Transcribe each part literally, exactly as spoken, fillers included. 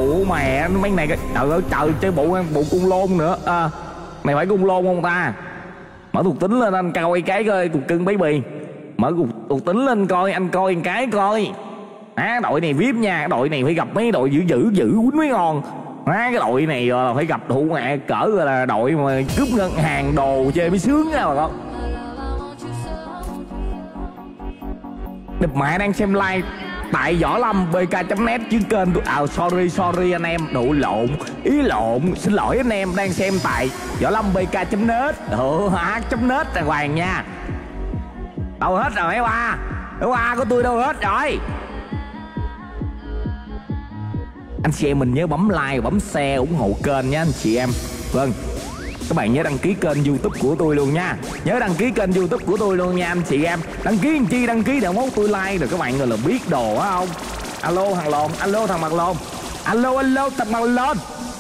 đủ mẹ mấy này cái trời ơi trời chơi bộ bộ cung lôn nữa à, mày phải cung lôn không ta? Mở thuộc tính lên anh coi cái coi cục cưng baby. Mở cục, cục tính lên coi anh coi cái coi. À, đội này vip nha, đội này phải gặp mấy đội dữ dữ dữ quýnh mới ngon. À, cái đội này là phải gặp thủ mẹ cỡ là đội mà cướp ngân hàng đồ chơi mới sướng nha bà con. Đập mẹ đang xem live tại Võ Lâm bê ca chấm net chứ kênh tôi. À sorry sorry anh em, đủ lộn, ý lộn, xin lỗi anh em đang xem tại Võ Lâm bê ca chấm net. Ừ, hát chấm net đàng hoàng nha. Đâu hết rồi mấy ba, mấy ba của tôi đâu hết rồi. Anh chị em mình nhớ bấm like, bấm share ủng hộ kênh nha anh chị em. Vâng, các bạn nhớ đăng ký kênh YouTube của tôi luôn nha. Nhớ đăng ký kênh YouTube của tôi luôn nha anh chị em. Đăng ký làm chi, đăng ký để mốt tôi like rồi các bạn gọi là biết đồ á không. Alo thằng lồn, alo thằng mặt lồn, alo alo thằng mặt lồn.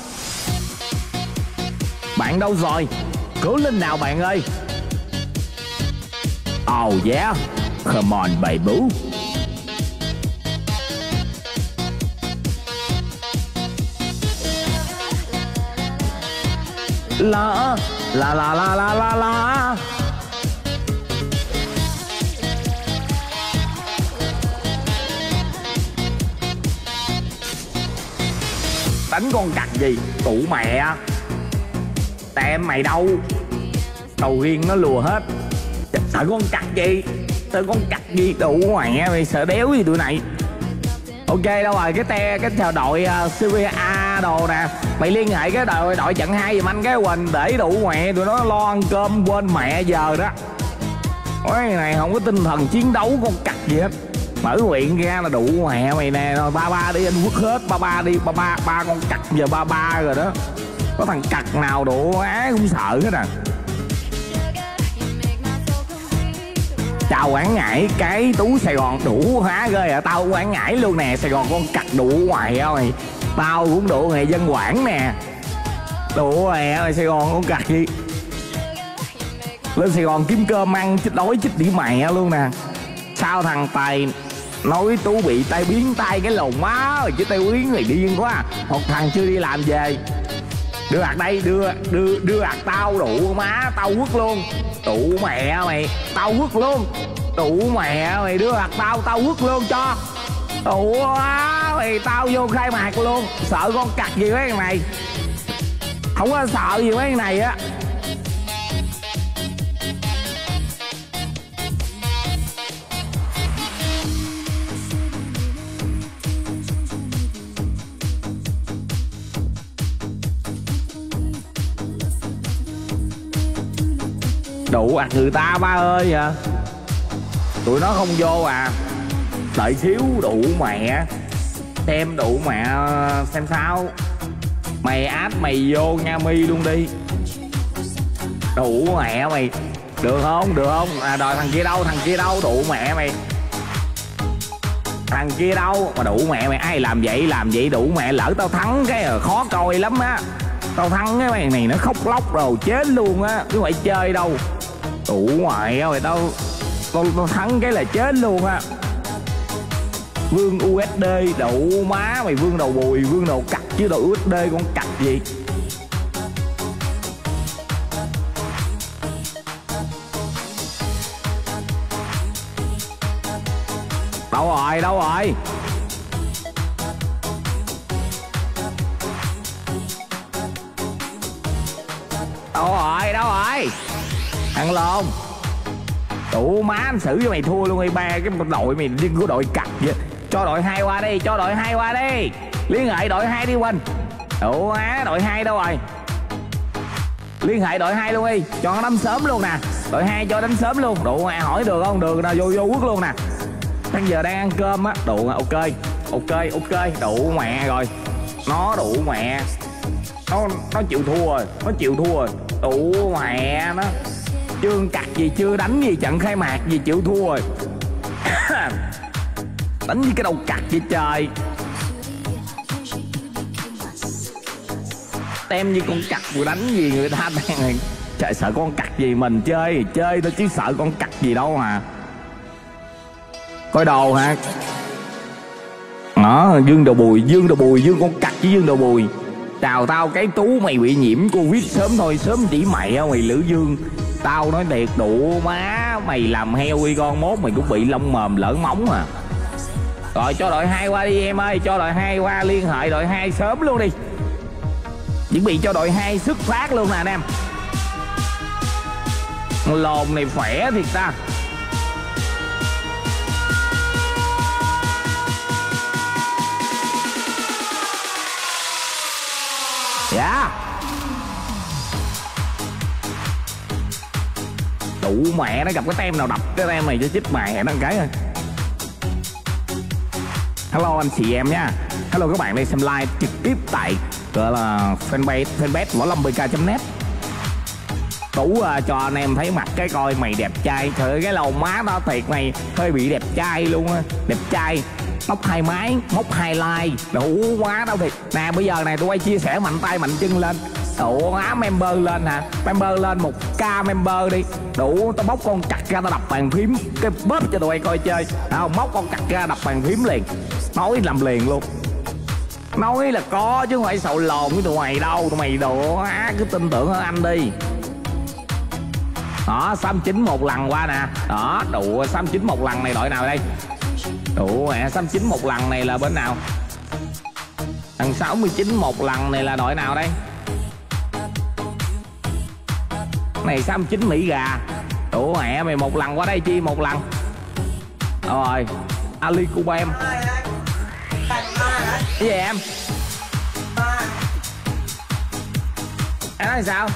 Bạn đâu rồi? Cố lên nào bạn ơi. Oh yeah, come on baby. La la la la la la la. Đánh con cặc gì tụ mẹ. Tem mày đâu? Đầu riêng nó lùa hết. Sợ con cặc gì? Sợ con cặc gì tụ mẹ mày, sợ đéo gì tụi này. Ok đâu rồi, cái te cái chào đội uh, Syria A đồ nè. Mày liên hệ cái đội đội trận hai giùm anh cái Quỳnh để đủ mẹ tụi nó lo ăn cơm quên mẹ giờ đó. Cái này không có tinh thần chiến đấu con cặc gì hết. Mở quyện ra là đủ mẹ mày nè. Rồi ba ba đi anh quất hết, ba ba đi, ba ba ba con cặc giờ ba ba rồi đó. Có thằng cặc nào đủ á cũng sợ hết à. Chào quán ngải cái Tú Sài Gòn đủ há ghê à. Tao quán ngải luôn nè, Sài Gòn con cặc đủ ngoài á mày. Tao cũng đủ nghề dân quảng nè. Đủ mẹ mày, Sài Gòn con cặc gì. Lên Sài Gòn kiếm cơm ăn chết đói chết đi mẹ luôn nè. Sao thằng Tài nói Tú bị tai biến tay cái lồn má rồi chứ tai biến này điên quá. Một thằng chưa đi làm về. Đưa hạt đây, đưa đưa đưa hạt tao đủ má, tao quất luôn. Đủ mẹ mày, tao quất luôn. Đủ mẹ mày, đưa hạt tao, tao quất luôn cho. Đủ quá mày, tao vô khai mạc luôn. Sợ con cặc gì mấy thằng này. Không có sợ gì mấy thằng này á. Đủ ạt người ta ba ơi à. Tụi nó không vô à. Đợi xíu đủ mẹ. Xem đủ mẹ xem sao. Mày áp mày vô nha mi luôn đi. Đủ mẹ mày. Được không? Được không? À đòi thằng kia đâu? Thằng kia đâu? Đủ mẹ mày. Thằng kia đâu? Mà đủ mẹ mày. Ai làm vậy? Làm vậy đủ mẹ. Lỡ tao thắng cái khó coi lắm á. Tao thắng cái mày này nó khóc lóc rồi chết luôn á. Chứ phải chơi đâu. Đủ mẹ mày. Tao Tao, tao thắng cái là chết luôn á. Vương u ét đê đậu má mày. Vương đầu bùi, vương đầu cặc chứ đồ u ét đê con cặc gì. Đâu rồi, đâu rồi. Đâu rồi, đâu rồi. Thằng lồn. Đủ má anh xử cho mày thua luôn đi ba. Cái đội mày đi của đội cặc vậy. Cho đội hai qua đi, cho đội hai qua đi. Liên hệ đội hai đi Quỳnh. Đủ má, đội hai đâu rồi. Liên hệ đội hai luôn đi. Cho nó đánh sớm luôn nè. Đội hai cho đánh sớm luôn. Đủ má hỏi được không? Được nè, vô vô quất luôn nè. Bây giờ đang ăn cơm á. Đủ ok. Ok ok, đủ mẹ rồi. Nó đủ mẹ. Nó nó chịu thua rồi, nó chịu thua rồi. Đủ mẹ nó. Chưa cặc gì, chưa đánh gì trận khai mạc gì chịu thua rồi. Đánh như cái đầu cặc vậy trời. Tem như con cặc vừa đánh gì người ta đang. Trời sợ con cặc gì, mình chơi chơi thôi chứ sợ con cặc gì đâu mà. Coi đồ hả? Đó, Dương Đầu Bùi, Dương Đầu Bùi, Dương con cặc với Dương Đầu Bùi. Chào tao cái Tú, mày bị nhiễm Covid sớm thôi, sớm chỉ mày á mày Lữ Dương. Tao nói thiệt đủ má, mày làm heo đi con, mốt mày cũng bị lông mồm lỡ móng à. Rồi cho đội hai qua đi em ơi, cho đội hai qua, liên hệ đội hai sớm luôn đi. Chuẩn bị cho đội hai xuất phát luôn nè anh em. Lồn này khỏe thiệt ta. Dạ. Đủ mẹ nó gặp cái tem nào đập cái tem này cho chích mẹ nó cái rồi. Hello anh chị em nha. Hello các bạn đây xem live trực tiếp tại gọi là fanpage fanpage võ lâm bê ca chấm net. Tú uh, cho anh em thấy mặt cái coi mày đẹp trai. Trời ơi cái lầu má đó thiệt mày hơi bị đẹp trai luôn á. Đẹp trai. Tóc hai mái, móc hai like, đủ quá đâu thiệt. Nè bây giờ này tôi quay chia sẻ mạnh tay mạnh chân lên. Đủ á member lên hả? Member lên một k member đi. Đủ tao bóc con cặc ra tao đập bàn phím cái bóp cho tụi bay coi chơi. Không, móc con cặc ra đập bàn phím liền. Nói làm liền luôn. Nói là có chứ không phải sầu lồn với tụi mày đâu. Tụi mày đồ á, cứ tin tưởng hơn anh đi. Đó, sáu chín một lần qua nè. Đó, đủ sáu chín một lần này đội nào đây? Đủ mẹ, sáu chín một lần này là bên nào? Thằng sáu mươi chín một lần này là đội nào đây? Này sáu mươi chín Mỹ gà. Đủ mẹ mày một lần qua đây chi một lần. Rồi, Ali Cubem. Cái gì em? Em nói sao?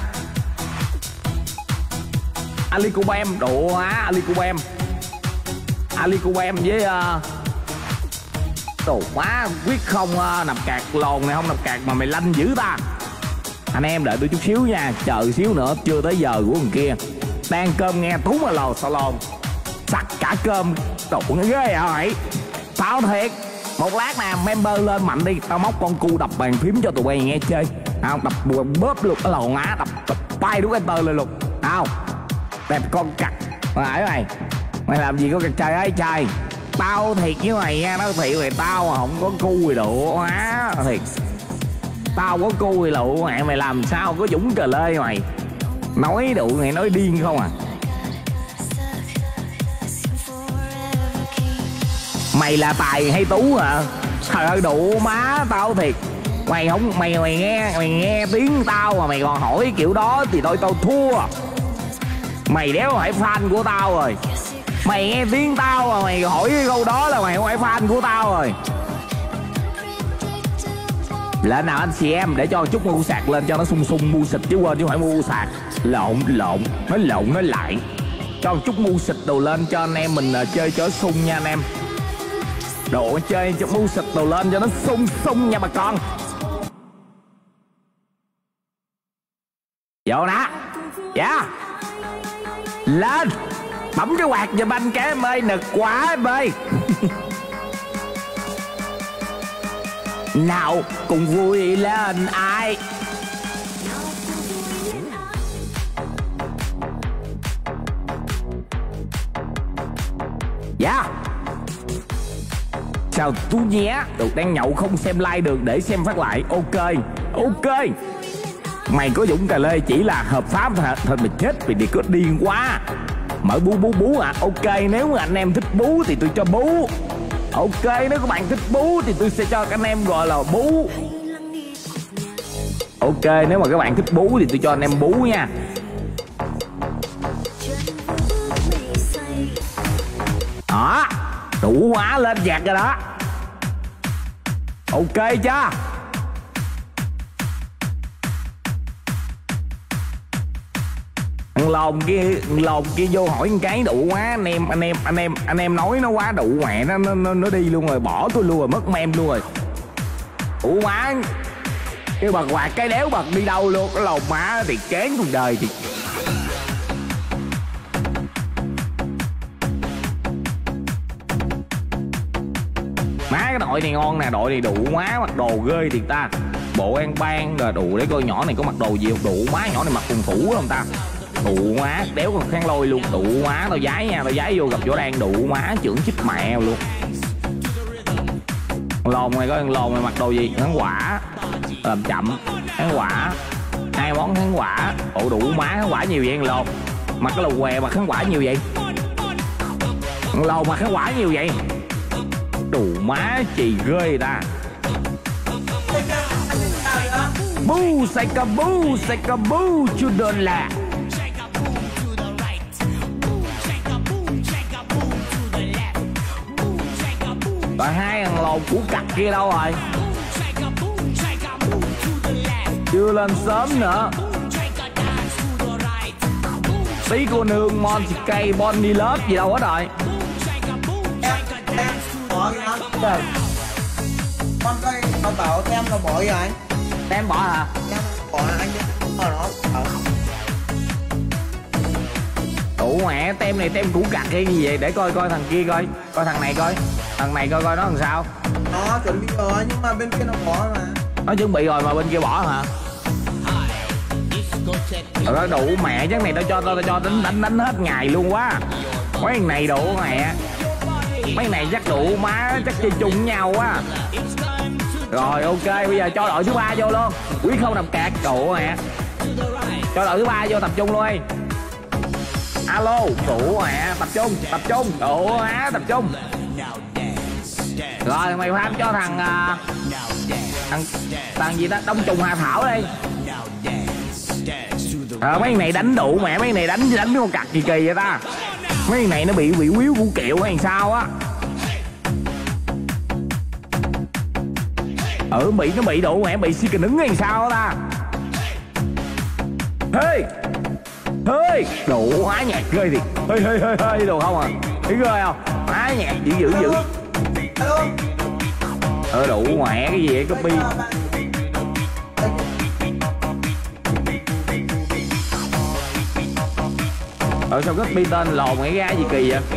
Ali Cubem, đủ á, Ali Cubem. Ali Cubem với uh, đồ quá quyết không uh, nạp cạc lồn này không nạp cạc mà mày lanh dữ ta. Anh em đợi tôi chút xíu nha, chờ xíu nữa chưa tới giờ của thằng kia. Đang cơm nghe Tú mà lò sao lồn. Sặc cả cơm, đồ nó ghê rồi. Tao thiệt, một lát nè member lên mạnh đi, tao móc con cu đập bàn phím cho tụi bay nghe chơi. Không, đập bóp luôn cái lồn á, đập, đập bay đúng enter lên luôn. Không, đẹp con cặc. Mày mày mày làm gì có cặc trời ấy trời. Tao thiệt với mày nha, nói thiệt mày tao mà không có cu thì độ quá thiệt. Tao có cu thì lụ mẹ mày làm sao có dũng cờ lê mày. Nói đủ mày nói điên không à. Mày là Tài hay Tú à? Trời ơi đủ má tao thiệt. Mày không mày mày nghe mày nghe tiếng tao mà mày còn hỏi kiểu đó thì thôi tao thua. Mày đéo phải fan của tao rồi. Mày nghe tiếng tao mà mày hỏi cái câu đó là mày không phải fan của tao rồi. Lên nào anh chị em để cho chút mua sạc lên cho nó sung sung mua xịt chứ quên chứ không phải mua sạc. Lộn lộn nói lộn nói lại. Cho chút mua xịt đồ lên cho anh em mình uh, chơi chó sung nha anh em. Đồ chơi cho mua xịt đồ lên cho nó sung sung nha bà con. Vô nè. Dạ yeah. Lên. Bấm cái quạt giùm anh cái em ơi, nực quá em ơi. Nào cùng vui lên ai. Dạ yeah. Chào Tú nhé. Được đang nhậu không xem like được để xem phát lại. Ok ok. Mày có Dũng cà lê chỉ là hợp pháp thôi mày chết vì đi có điên quá. Mở bú bú bú à. Ok nếu mà anh em thích bú thì tôi cho bú. Ok nếu các bạn thích bú thì tôi sẽ cho các anh em gọi là bú. Ok nếu mà các bạn thích bú thì tôi cho anh em bú nha. Đó đủ hóa lên giặt rồi đó. Ok chưa? Thằng lồn kia lồn kia vô hỏi một cái đủ quá. Anh em anh em anh em anh em nói nó quá đủ mẹ nó nó nó đi luôn rồi, bỏ tôi luôn rồi, mất mem luôn rồi. Đủ quá. Cái bật quạt cái đéo bật đi đâu luôn. Cái lồn má thì chán cuộc đời thì. Má cái đội này ngon nè, đội này đủ má, mặc đồ ghê thiệt ta. Bộ an ban rồi đủ để coi nhỏ này có mặc đồ gì không. Đủ má nhỏ này mặc quần phủ không ta. Đủ má đéo còn kháng lôi luôn. Đủ má tao giái nha, tao giái vô gặp chỗ đang đủ má trưởng chích mẹ luôn. Lồn này coi, lồn này mặc đồ gì? Hắn quả. Làm chậm. Hắn quả. Hai món hắn quả. Ủa đủ má hắn quả nhiều vậy thằng lồn. Mặc cái lầu què mà hắn quả nhiều vậy. Thằng lồn mà hắn quả nhiều vậy. Đủ má chì ghê người ta. Bu saka bu saka bu chu đơn là. Rồi hai thằng lồn củ cặt kia đâu rồi? Chưa lên sớm nữa. Tí cô nương Monty Bonnie Love gì đâu hết rồi. Em con coi nó bảo em là bỏ rồi. Tem bỏ hả? Em bỏ anh ở đó. Ủa mẹ, tem này tem củ cặt hay gì vậy? Để coi coi thằng kia coi. Coi thằng này coi. Thằng này coi coi nó làm sao. Nó chuẩn bị rồi nhưng mà bên kia nó bỏ mà. Nó chuẩn bị rồi mà bên kia bỏ hả? Rồi đó đủ mẹ, chắc này tao cho tao cho đánh đánh đánh hết ngày luôn quá. Mấy thằng này đủ mẹ. Mấy này chắc đủ má, chắc chơi chung với nhau quá. Rồi ok, bây giờ cho đội thứ ba vô luôn. Quý không nằm cạt, đủ mẹ. Cho đội thứ ba vô tập trung luôn đi. Alo, đủ mẹ, tập trung, tập trung, đủ má, tập trung. Rồi mày phán cho thằng thằng thằng gì ta, Đông Trùng Hà Thảo đi. Ờ, mấy này đánh đủ mẹ, mấy này đánh đánh con cặt kỳ kỳ vậy ta. Mấy này nó bị bị quýu vũ kiệu hay sao á. Ừ, bị nó bị đủ mẹ, bị si kình ứng hay sao á ta. Hey hey, đủ hóa nhạc ghê thì hơi hơi hơi hơi đồ không à, thấy ghê không, hóa nhạc dữ dữ dữ. Ờ đủ mẹ cái gì vậy copy. Ờ sao copy tên lồn cái gái gì kỳ vậy.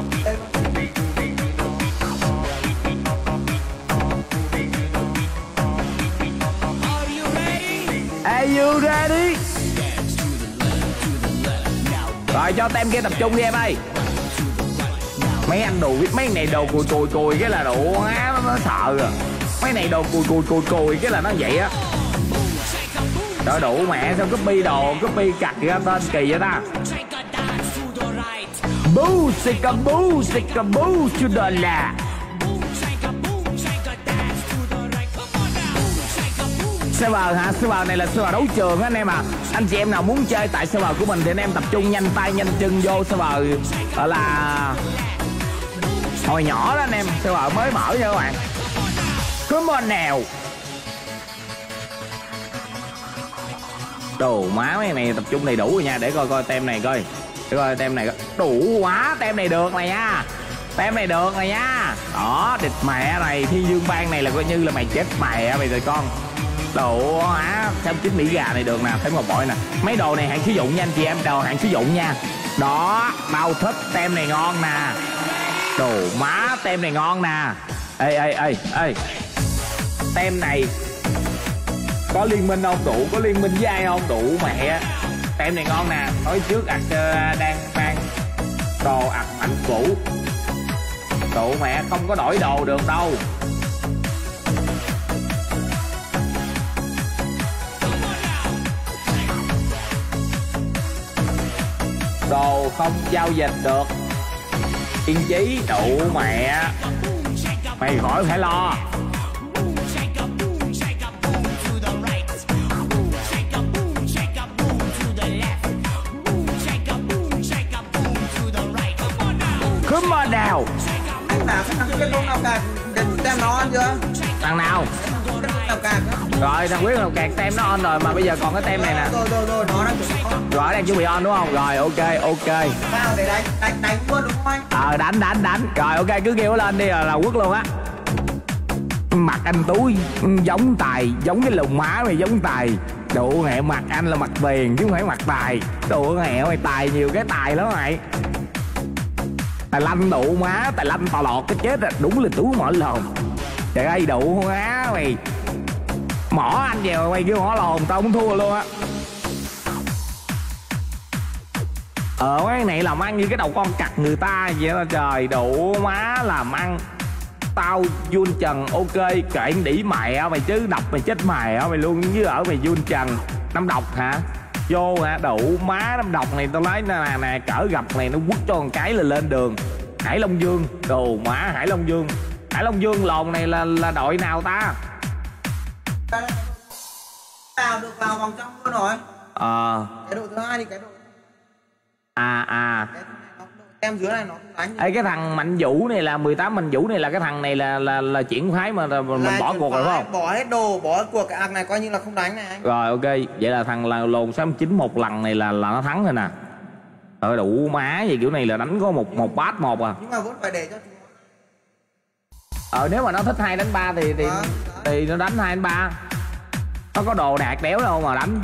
Are you ready? Rồi cho tem kia tập trung đi em ơi. Mấy anh đồ mấy này đồ cùi cùi cùi cái là đồ á, nó, nó sợ rồi. Mấy này đồ cùi cùi cùi cùi cái là nó vậy á. Trời đủ mẹ, sao copy đồ copy cặt ra tên kỳ vậy ta. Bu sika bu sika bu chu đờ là. Server hả? Server này là server đấu trường á anh em à. Anh chị em nào muốn chơi tại server của mình thì anh em tập trung nhanh tay nhanh chân vô server gọi là hồi nhỏ đó anh em, server mới mở nha các bạn. Come on nào. Đồ má mấy này tập trung đầy đủ rồi nha, để coi coi tem này coi. Để coi tem này coi. Đủ quá, tem này được này nha. Tem này được này nha. Đó, địch mẹ này, Thiên Dương Bang này là coi như là mày chết mẹ mày rồi con. Đồ á, xem chín Mỹ gà này được nè, thấy một bội nè. Mấy đồ này hạn sử dụng nha anh chị em, đồ hạn sử dụng nha. Đó, tao thích tem này ngon nè. Đồ má, tem này ngon nè. Ê ê ê ê. Tem này có liên minh không đủ, có liên minh với ai không đủ mẹ. Tem này ngon nè, nói trước ạc đang mang đồ ạc mạnh cũ. Đủ mẹ không có đổi đồ được đâu. Đồ không giao dịch được. Yên chí đủ mẹ. Mày khỏi phải lo. Come on nào. Anh bảo cái thằng kết nối nào cả tem nó ăn chưa? Thằng nào? Rồi thằng Quyết nào kẹt tem nó on rồi mà bây giờ còn cái tem này nè. Rồi rồi rồi nó đang chuẩn bị on. Rồi đang chuẩn bị on đúng không? Rồi ok ok. Sao để đánh đánh đánh luôn đúng không anh? Ờ đánh đánh đánh. Rồi ok cứ kêu nó lên đi là, là Quốc luôn á. Mặt anh Tú giống Tài, giống cái lùn má mày giống Tài. Đủ mẹ, mặt anh là mặt tiền chứ không phải mặt Tài. Đủ mẹ mày Tài nhiều cái Tài lắm mày. Tài lanh đủ má, Tài lanh tò lọt cái chết rồi, đúng là Tú mở lồn. Trời ơi đủ má mày. Mỏ anh vào mày kêu mỏ lồn tao không thua luôn á. Ờ mấy này làm ăn như cái đầu con cặt người ta vậy đó trời, đủ má làm ăn. Tao Jun Trần ok kệ đỉ mẹ mày chứ, đọc mày chết mày mày luôn chứ. Ở mày Jun Trần năm độc hả? Vô hả? Đủ má năm độc này tao nói nè nè, cỡ gặp này nó quất cho một cái là lên đường. Hải Long Dương, đồ má Hải Long Dương. Hải Long Dương lồn này là là đội nào ta? Nào được vào vòng trong luôn rồi. Ờ. Cái đội thứ hai thì cái đội. À à. Cái em dưới này nó không đánh. Ê, cái thằng Mạnh Vũ này là mười tám Mạnh Vũ này là cái thằng này là là là chuyển phái mà mình Là bỏ cuộc rồi phải không? Bỏ hết đồ, bỏ hết cuộc, cái ạc này coi như là không đánh này anh. Rồi ok, vậy là thằng là lồn sáu chín một lần này là là nó thắng rồi nè. Ờ đủ má gì kiểu này là đánh có một một bát một à. Nhưng mà vẫn phải để cho chúng. Ờ nếu mà nó thích hai đánh ba thì thì À, thì nó đánh hai đánh ba. Nó có đồ đạc đéo đâu mà đánh.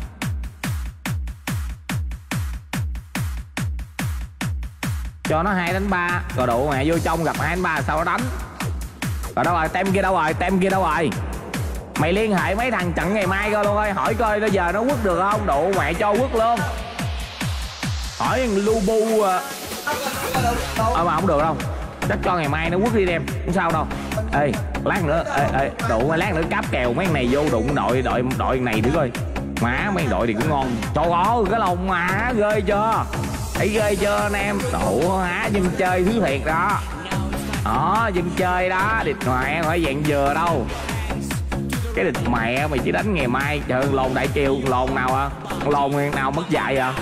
Cho nó hai đánh ba, rồi độ mẹ vô trong gặp hai đánh ba sao nó đánh. Rồi đâu rồi, tem kia đâu rồi, tem kia đâu rồi. Mày liên hệ mấy thằng trận ngày mai coi luôn ơi, hỏi coi bây giờ nó quất được không, độ mẹ cho quất luôn. Hỏi thằng Lubu à. Ờ mà không được đâu. Chắc cho ngày mai nó quất đi đem, không sao đâu. Ê, lát nữa, ê, ê, đủ lát nữa cáp kèo mấy thằng này vô đụng đội đội đội này thử coi. Má mấy đội thì cũng ngon. Cho có cái lồng má ghê chưa? Thấy ghê chưa anh em? Đủ há dân chơi thứ thiệt đó. Đó, dân chơi đó, địch ngoại không phải dạng vừa đâu. Cái địch mẹ mày chỉ đánh ngày mai. Trời lồn đại kiều, lồn nào à? Lồn nào mất dạy à?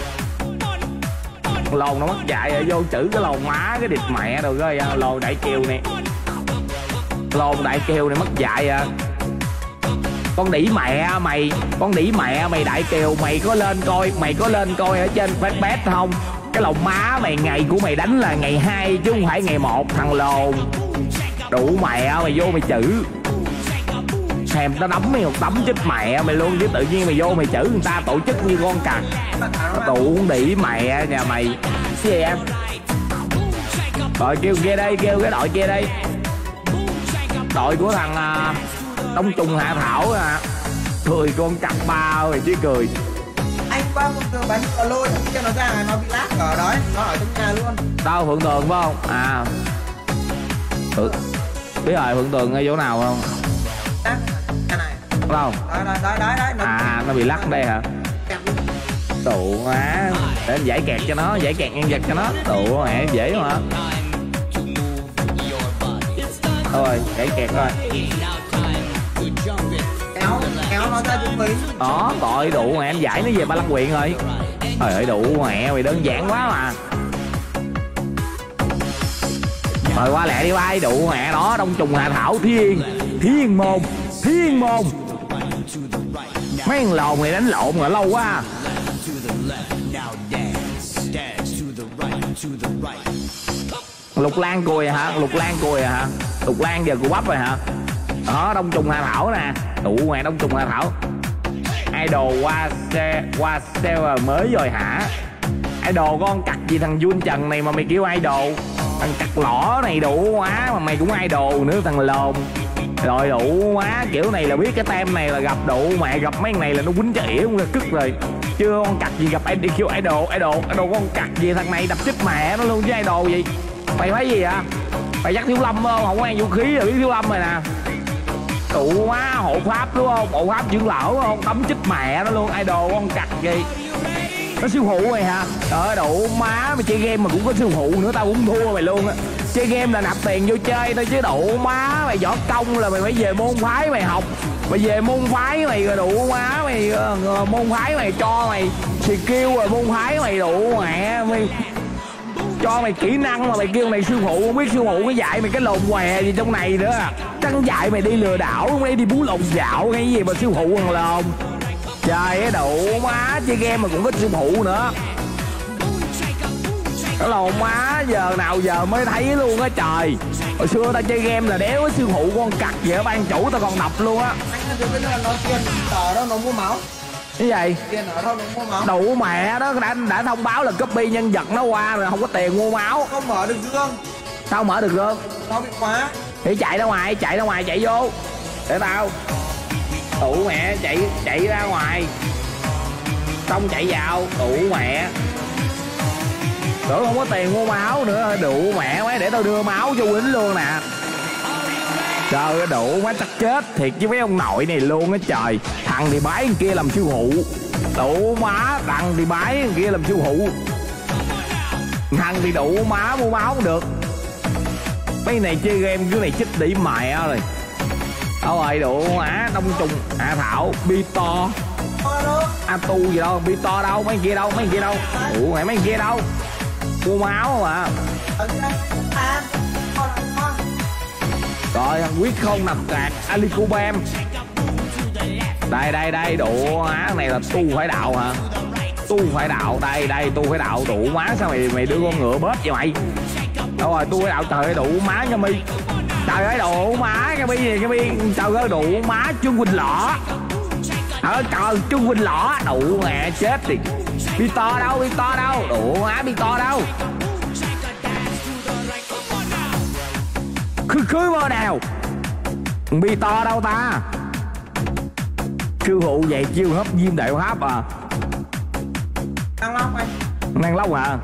Lồn nó mất dạy rồi, vô chữ cái lồn má cái địch mẹ rồi coi à. Lồn đại kiều nè. Lồn đại kiều này mất dạy à. Con đỉ mẹ mày, con đỉ mẹ mày đại kiều, mày có lên coi, mày có lên coi ở trên fanpage không? Cái lồng má mày ngày của mày đánh là ngày hai chứ không phải ngày một thằng lồn. Đủ mẹ mày vô mày chữ. Thèm tao đấm mày một tấm chết mẹ mày luôn chứ tự nhiên mày vô mày chữ người ta tổ chức như con cặc. Đủ đỉ mẹ nhà mày. Cái gì em? Rồi kêu kia đây, kêu cái đội kia đây. Đội của thằng uh, Đông Trùng Hạ Thảo à. Cười con cặp ba rồi chứ cười. Anh qua một tờ bánh ở lôi cho nó ra nó bị lát ở đó, nó ở trong nhà luôn. Đâu Phượng Tường phải không? À. Ừ. Biết rồi Phượng Tường ở chỗ nào không? Lát nhà này. Đâu? Đấy đấy đấy đấy đấy. Nó à nó bị lắc đây hả? Tụ má. Để anh giải kẹt cho nó, giải kẹt nhân vật cho nó. Tụ mẹ dễ mà. Thôi giải kẹt rồi. kéo kéo nó ra chuẩn bị. Đó tội đủ mẹ em giải nó về ba lăng quyện rồi. Trời ơi đủ mẹ mày đơn giản quá mà. Rồi qua lẹ đi bay đủ mẹ đó. Đông Trùng Hạ Thảo Thiên Thiên Môn Thiên Môn. Mấy thằng lồn này đánh lộn rồi lâu quá. Lục Lan cùi hả? Lục Lan cùi hả? Lục Lan giờ cù bắp rồi hả? Đó Đông Trùng Hạ Thảo nè. Đủ mẹ Đông Trùng Hạ Thảo. Idol qua xe qua xe mới rồi hả? Idol con cặc gì thằng Jun Trần này mà mày kêu idol? Thằng cặc lõ này đủ quá mà mày cũng idol nữa thằng lồn. Rồi đủ quá kiểu này là biết cái tem này là gặp đủ mẹ gặp mấy này là nó quýnh cho ỉa cũng ra cứt rồi. Chưa con cặc gì gặp idol kêu idol idol idol con cặc gì thằng này đập chết mẹ nó luôn chứ idol gì. Mày thấy gì vậy? Mày dắt Thiếu Lâm không? Không có ăn vũ khí rồi biết Thiếu Lâm rồi nè. Đủ quá hộ pháp đúng không? Hộ pháp dưỡng lão không? Tấm chích mẹ nó luôn idol con cặc gì. Nó siêu phụ mày hả? Trời ơi đủ má mày chơi game mà cũng có siêu phụ nữa tao cũng thua mày luôn á. Chơi game là nạp tiền vô chơi thôi chứ đủ má mày võ công là mày phải về môn phái mày học. Mày về môn phái mày rồi đủ má mày uh, môn phái mày cho mày skill rồi môn phái mày đủ mẹ mày cho mày kỹ năng mà mày kêu mày sư phụ không biết sư phụ cái dạy mày cái lồn què gì trong này nữa. Chắc dạy mày đi lừa đảo không đi đi bú lồn dạo cái gì mà sư phụ thằng lồn. Trời ơi đủ má chơi game mà cũng có sư phụ nữa. Cái lồn má giờ nào giờ mới thấy luôn á trời. Hồi xưa tao chơi game là đéo có sư phụ con cặc vậy ban chủ tao còn đọc luôn á. Anh được cái nó tiền tờ đó nó mua máu. Cái gì? Tiền ở đâu nó mua máu. Đủ mẹ đó đã đã thông báo là copy nhân vật nó qua rồi không có tiền mua máu. Không mở được dương. Sao mở được dương? Nó bị khóa. Thì chạy ra ngoài, chạy ra ngoài chạy vô. Để tao. Đủ mẹ chạy chạy ra ngoài. Xong chạy vào, đủ mẹ. Tưởng không có tiền mua máu nữa, đủ mẹ mấy để tao đưa máu cho Quýnh luôn nè. Trời ơi đủ má chắc chết thiệt với mấy ông nội này luôn á trời. Thằng thì bái thằng kia làm siêu hụ. Đủ má, thằng thì bái thằng kia làm siêu hụ. Thằng thì đủ má mua máu cũng được. Mấy này chơi game cứ này chích đỉ mẹ rồi. Đâu rồi đủ má đông trùng à Thảo Bito A tu gì đâu Bito đâu mấy kia đâu mấy kia đâu ủa mày mấy kia đâu mua máu mà. Rồi thằng quyết không nằm cạc Alicubem. Đây đây đây đủ má này là tu phải đạo hả? Tu phải đạo đây đây tu phải đạo đủ má sao mày mày đưa con ngựa bớt vậy mày? Đâu rồi tu phải đạo trời ơi đủ má nha mi. Trời ơi đủ má cái bi gì cái bi trời ơi đủ má Trương Quỳnh Lọ. Trời ơi trời Trương Quỳnh Lọ đủ mẹ chết thì Bito đâu Bito đâu đủ má Bito đâu. Khứ khứ vô nào Bito đâu ta. Siêu hụ vậy chiêu hấp diêm đại hấp à. Năng lóc anh. Năng lóc à.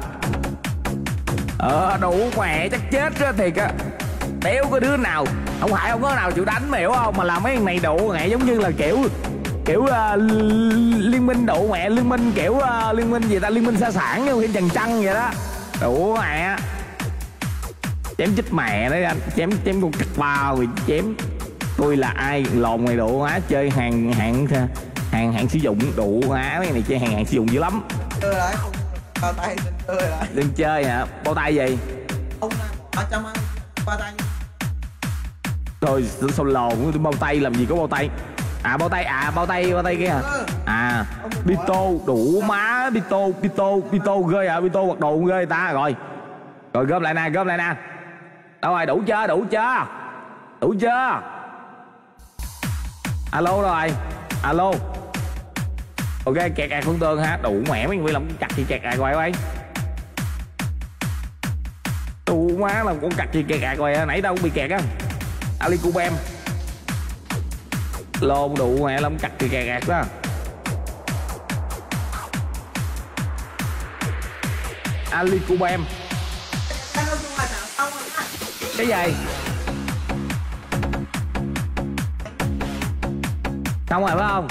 Ờ đủ mẹ chắc chết đó thiệt á. Đéo có đứa nào không phải không có nào chịu đánh mày hiểu không mà làm mấy thằng này đủ mẹ giống như là kiểu kiểu uh, liên minh đủ mẹ liên minh kiểu uh, liên minh gì ta liên minh sa sản như phim Trần Trăng vậy đó đủ mẹ chém chích mẹ đấy anh chém chém con cắt bao rồi chém tôi là ai lồn mày đủ á chơi hàng hạn hàng hạn sử dụng đủ á mấy này chơi hàng hạn sử dụng dữ lắm. Chơi lại bao tay chơi lại đừng chơi hả bao tay gì ông ở trong ăn bao tay rồi sao lồn bao tay làm gì có bao tay à bao tay à bao tay bao tay kia hả à Bito đủ má Bito Bito Bito ghê à Bito hoạt đồ ghê ta rồi rồi gom lại nè gom lại nè đâu rồi đủ chưa đủ chưa đủ chưa alo rồi alo ok kẹt ạc Phương Tương ha đủ mẹ mấy người làm chặt gì kẹt ạc hoài quay đủ má làm con cặt gì kẹt ạc hoài nãy đâu cũng bị kẹt á Alicubem lôn đủ mẹ lắm cặt gì kẹt ạc đó. Alicubem cái gì xong rồi phải không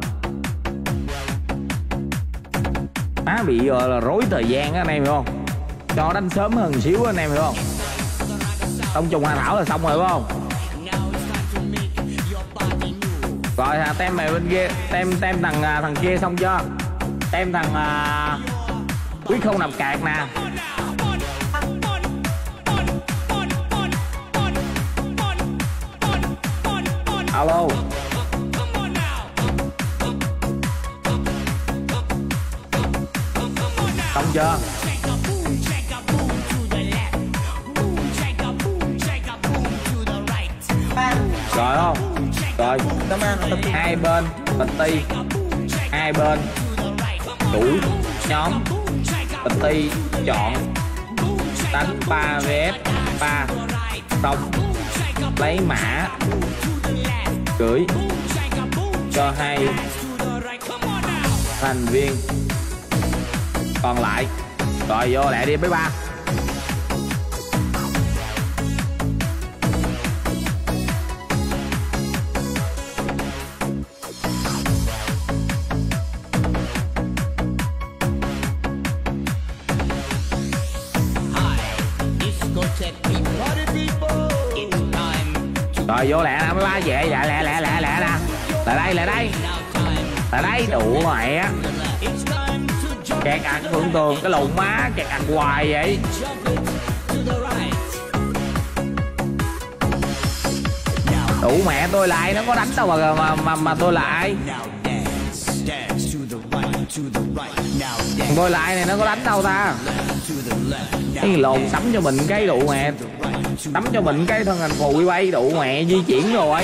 á bị uh, là rối thời gian á anh em hiểu không cho đánh sớm hơn xíu anh em hiểu không tông trùng Hà Thảo là xong rồi phải không rồi à, tem mày bên kia tem tem thằng thằng kia xong chưa tem thằng uh, quyết không nằm cạc nè alo xong chưa rồi không rồi hai bên bịch ti hai bên đủ nhóm bịch ti chọn đánh ba vs ba xong lấy mã gửi cho hai thành viên còn lại rồi vô lại đi với ba rồi vô lẹ nè mấy ba về dạ lẹ lẹ lẹ lẹ nè lại đây lại đây lại đây đủ mẹ kẹt ạc Phương Tường cái lùn má kẹt ạc hoài vậy đủ mẹ tôi lại nó có đánh đâu mà mà mà, mà tôi lại tôi lại này nó có đánh đâu ta cái lồn sắm cho mình cái đủ mẹ sắm cho mình cái thân hành phù bay đủ mẹ di chuyển rồi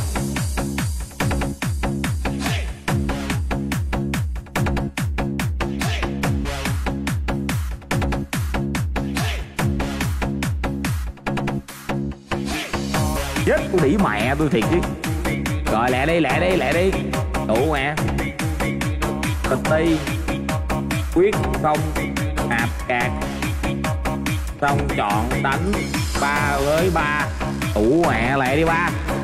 chết tôi đĩ mẹ tôi thiệt chứ rồi lẹ đi lẹ đi lẹ đi đủ mẹ tịch ti quyết không hạp cạc xong chọn đánh ba với ba đủ mẹ lại đi ba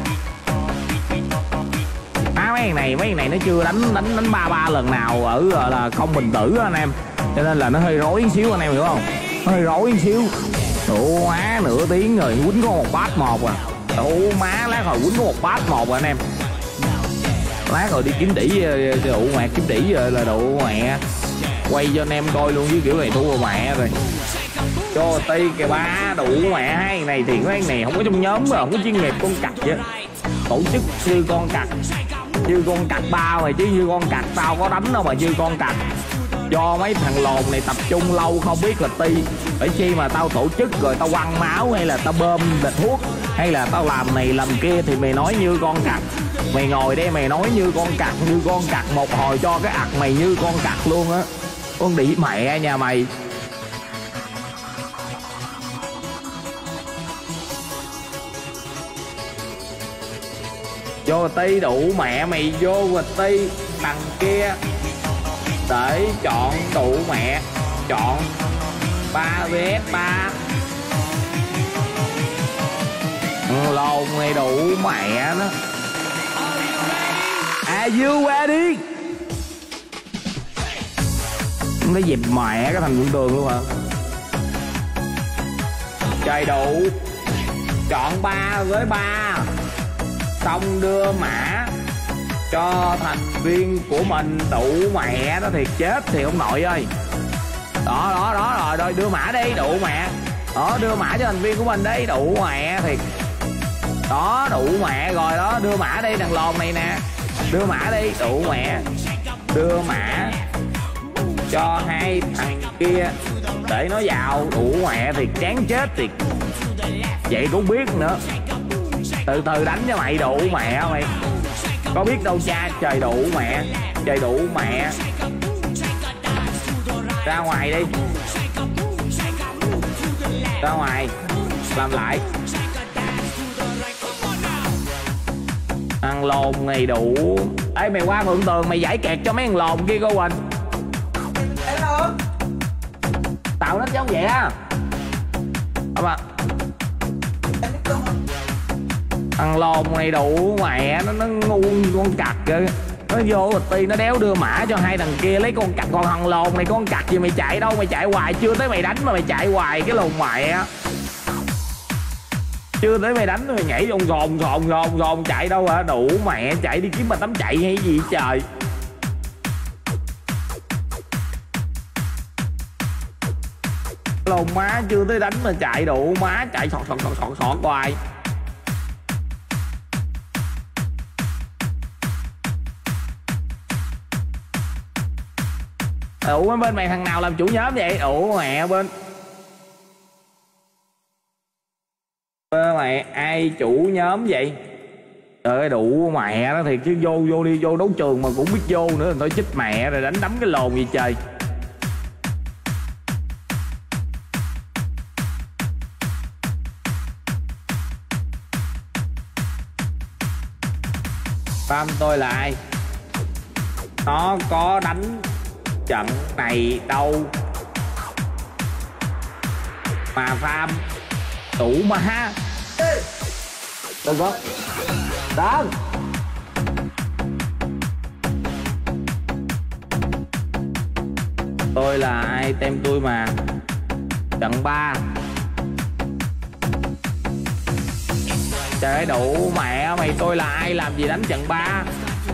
mấy thằng này mấy thằng này nó chưa đánh đánh đánh ba ba lần nào ở gọi là không bình tử anh em, cho nên là nó hơi rối xíu anh em hiểu không, nó hơi rối xíu. Đủ má nửa tiếng rồi quýnh có một bát một à, đủ má lát rồi quýnh có một bát một à anh em, lát rồi đi kiếm đỉ đủ mẹ, kiếm đỉ rồi là đủ mẹ quay cho anh em coi luôn với kiểu này thua mẹ rồi. Cho ti kìa ba đủ mẹ, hai này thì mấy này không có trong nhóm mà không có chuyên nghiệp con cặc chứ, tổ chức như con cặc như con cặc bao mày chứ như con cặc tao có đánh đâu mà như con cặc. Do mấy thằng lồn này tập trung lâu không biết là ti phải chi mà tao tổ chức rồi tao quăng máu hay là tao bơm địch thuốc hay là tao làm này làm kia thì mày nói như con cặc. Mày ngồi đây mày nói như con cặc như con cặc một hồi cho cái ặc mày như con cặc luôn á, con đĩ mẹ nhà mày. Vô ti đủ mẹ mày vô rồi ti thằng kia để chọn đủ mẹ, chọn ba vs ba lồn này đủ mẹ nó. Are you ready? Nó dẹp mẹ cái thành vườn tường luôn hả? Chơi đủ, chọn ba với ba, xong đưa mã cho thành viên của mình đủ mẹ nó thiệt chết thì ông nội ơi. Đó đó đó rồi rồi đưa mã đi đủ mẹ. Đó đưa mã cho thành viên của mình đi đủ mẹ thiệt. Đó đủ mẹ rồi đó đưa mã đi thằng lồn này nè. Đưa mã đi đủ mẹ. Đưa mã cho hai thằng kia để nó vào đủ mẹ thiệt chán chết thiệt. Vậy cũng biết nữa. Từ từ đánh cho mày đủ mẹ mày. Có biết đâu cha trời đủ mẹ. Trời đủ mẹ. Ra ngoài đi. Ra ngoài. Làm lại. Thằng lồn này đủ. Ê mày qua mượn tường mày giải kẹt cho mấy thằng lồn kia coi Quỳnh. Tạo nó giống vậy á. Không à. Thằng lồn này đủ mẹ nó nó ngu con cặc kìa. Nó vô rồi ti nó đéo đưa mã cho hai thằng kia lấy con cặc. Còn thằng lồn này con cặc gì mày chạy đâu, mày chạy hoài chưa tới mày đánh mà mày chạy hoài cái lồn mẹ. Chưa tới mày đánh rồi nhảy ông gòn gòn gòn gòn chạy đâu hả, đủ mẹ chạy đi kiếm mà tắm chạy hay gì trời. Lồn má chưa tới đánh mà chạy đủ má chạy sọt sọt sọt sọt sọt hoài. Ủa bên mày thằng nào làm chủ nhóm vậy? Ủa mẹ bên bên mày ai chủ nhóm vậy? Trời ơi đủ mẹ nó thiệt chứ vô vô đi vô đấu trường mà cũng biết vô nữa, thôi chích mẹ rồi đánh đấm cái lồn gì trời. Farm tôi là ai? Nó có đánh trận này đâu mà farm đủ mà ha. Đừng có đừng. Tôi là ai tem tôi mà. Trận ba. Trời đủ mẹ mày tôi là ai làm gì đánh trận ba.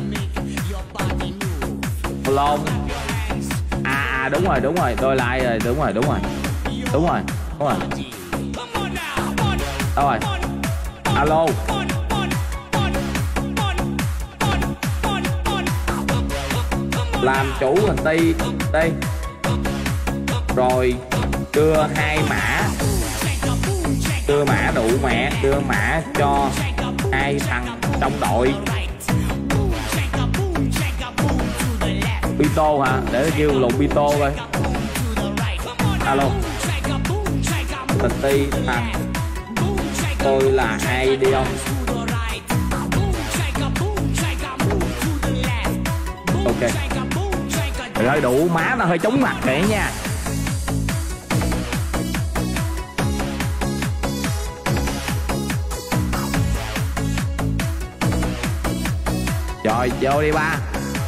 Lồn. À à đúng rồi đúng rồi tôi là ai rồi, đúng rồi đúng rồi đúng rồi đúng rồi đâu rồi. Alo. Làm chủ thành ti đi rồi đưa hai mã, đưa mã đủ mẹ, đưa mã cho hai thằng trong đội. Pito hả? Để kêu lùng Pito coi. Alo. Tình ti thằng tôi là ai đi không? Ok. Trời ơi đủ má nó hơi chống mặt kìa nha. Trời Rồi vô đi ba.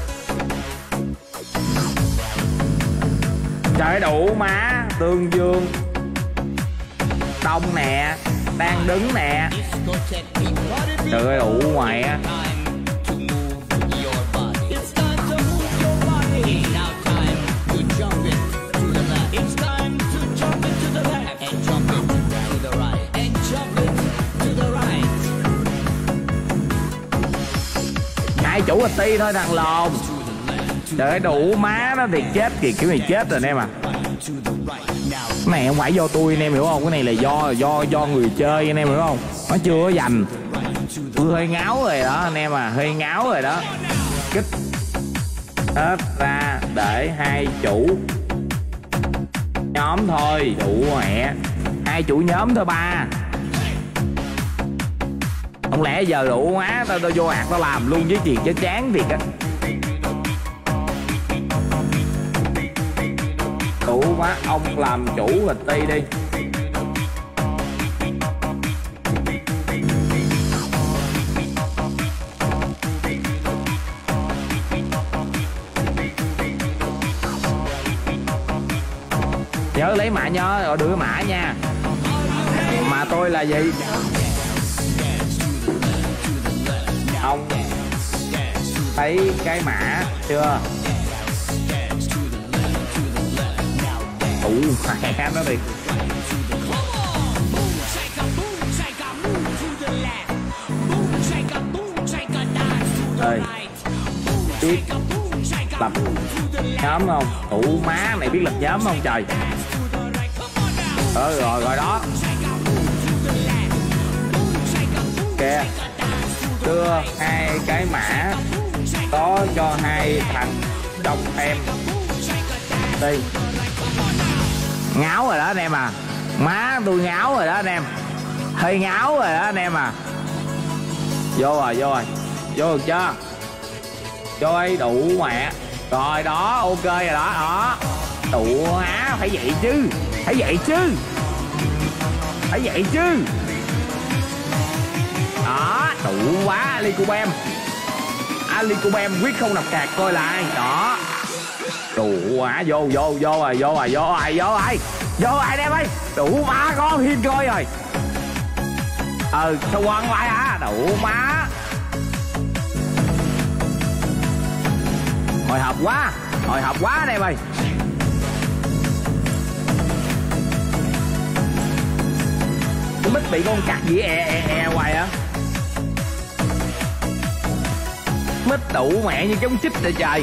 Trời đủ má. Tương Dương, Đông nè, đang đứng nè. Trời ơi đủ ngoài á. Hai chủ là ti thôi thằng lồn. Trời ơi đủ má nó thì chết kìa, kiểu này chết rồi anh em à. Cái này không phải do tôi anh em hiểu không? Cái này là do do do người chơi anh em hiểu không? Nó chưa có dành. Tôi hơi ngáo rồi đó anh em à, hơi ngáo rồi đó. Kích hết ra để hai chủ nhóm thôi, đủ mẹ. Hai chủ nhóm thôi ba. Không lẽ giờ đủ má tao tao vô hạt tao làm luôn với chuyện chết chán thiệt á. Đủ má ông làm chủ nghịch ti đi. Nhớ lấy mã nhớ rồi đưa cái mã nha. Mà tôi là gì? Ông thấy cái mã chưa? Ủ mẹ nó đi. Ơi biết lập nhóm không? Ủ má này biết lập nhóm không trời? Ờ rồi rồi đó. Kìa đưa hai cái mã có cho hai thằng trong em đi. Ngáo rồi đó anh em à. Má tôi ngáo rồi đó anh em. Hơi ngáo rồi đó anh em à. Vô rồi vô rồi. Vô được chưa? Vô ấy đủ mẹ. Rồi đó ok rồi đó. Đó đủ má phải vậy chứ. Phải vậy chứ. Phải vậy chứ. Đó đủ quá. Alicubem Alicubem quyết không nạp cạc coi lại. Đó đủ quá. Vô vô vô rồi vô rồi vô rồi vô rồi vô rồi anh em ơi. Đủ má có hiên coi rồi. Ừ sao quăng lại hả? Đủ má. Hồi hộp quá. Hồi hộp quá anh em ơi. Cái mít bị con cặc gì e e e hoài hả? Mít đủ mẹ như chống chích rồi trời.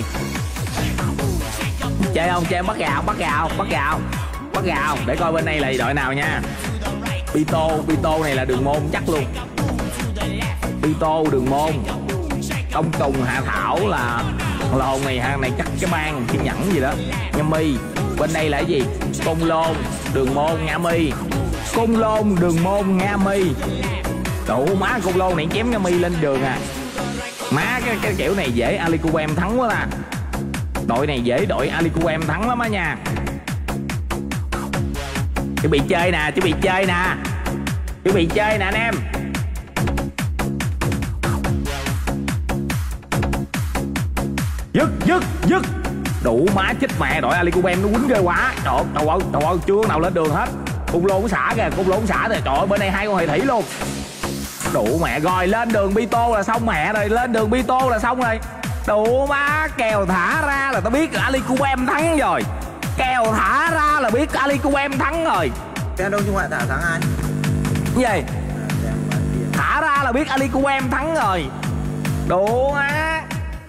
Chơi không? Chơi bắt gạo, bắt gạo, bắt gạo, bắt gạo. Để coi bên đây là đội nào nha. Pito, Pito này là đường môn chắc luôn. Pito đường môn. Công Tùng Hạ Thảo là lồn này, hàng này chắc cái bang kiên nhẫn gì đó. Nga Mi. Bên đây là cái gì? Côn Lôn, đường môn, Nga Mi. Côn Lôn, đường môn, Nga Mi. Đủ má Côn Lôn này chém Nga Mi lên đường à. Má cái, cái kiểu này dễ Alicubem thắng quá là. Đội này dễ đội Alicubem thắng lắm á nha. Chuẩn bị chơi nè, chuẩn bị chơi nè. Chuẩn bị chơi nè anh em. Dứt, dứt, dứt. Đủ má chết mẹ đội Alicubem nó quýnh ghê quá. Trời ơi, trời ơi, trời ơi, chưa nào lên đường hết. Cung lôn xả kìa, cung lôn xả rồi. Trời ơi, bên đây hai con hệ thủy luôn. Đủ mẹ rồi, lên đường Pito là xong mẹ rồi. Lên đường Pito là xong rồi. Đủ má kèo thả ra là tao biết Alicubem thắng rồi. Kèo thả ra là biết Alicubem thắng rồi. Cái Đông Trung Ngoại thả thắng ai? Cái gì? Thả ra là biết Alicubem thắng rồi. Đủ má.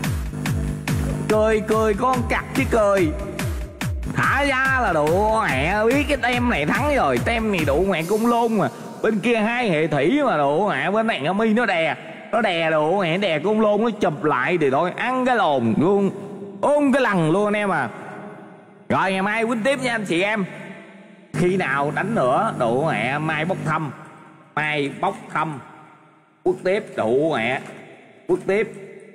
Cười cười con cặc chứ cười. Thả ra là đủ mẹ biết cái tem này thắng rồi. Tem này đủ mẹ cung lôn mà. Bên kia hai hệ thủy mà đủ mẹ. Bên này Nga Mi nó đè. Nó đè đủ mẹ đè cung lôn nó chụp lại thì thôi ăn cái lồn luôn. Ôm cái lằn luôn anh em à. Rồi ngày mai quýnh tiếp nha anh chị em. Khi nào đánh nữa đủ mẹ. Mai bốc thăm. Mai bốc thăm. Quất tiếp đủ mẹ. Quất tiếp.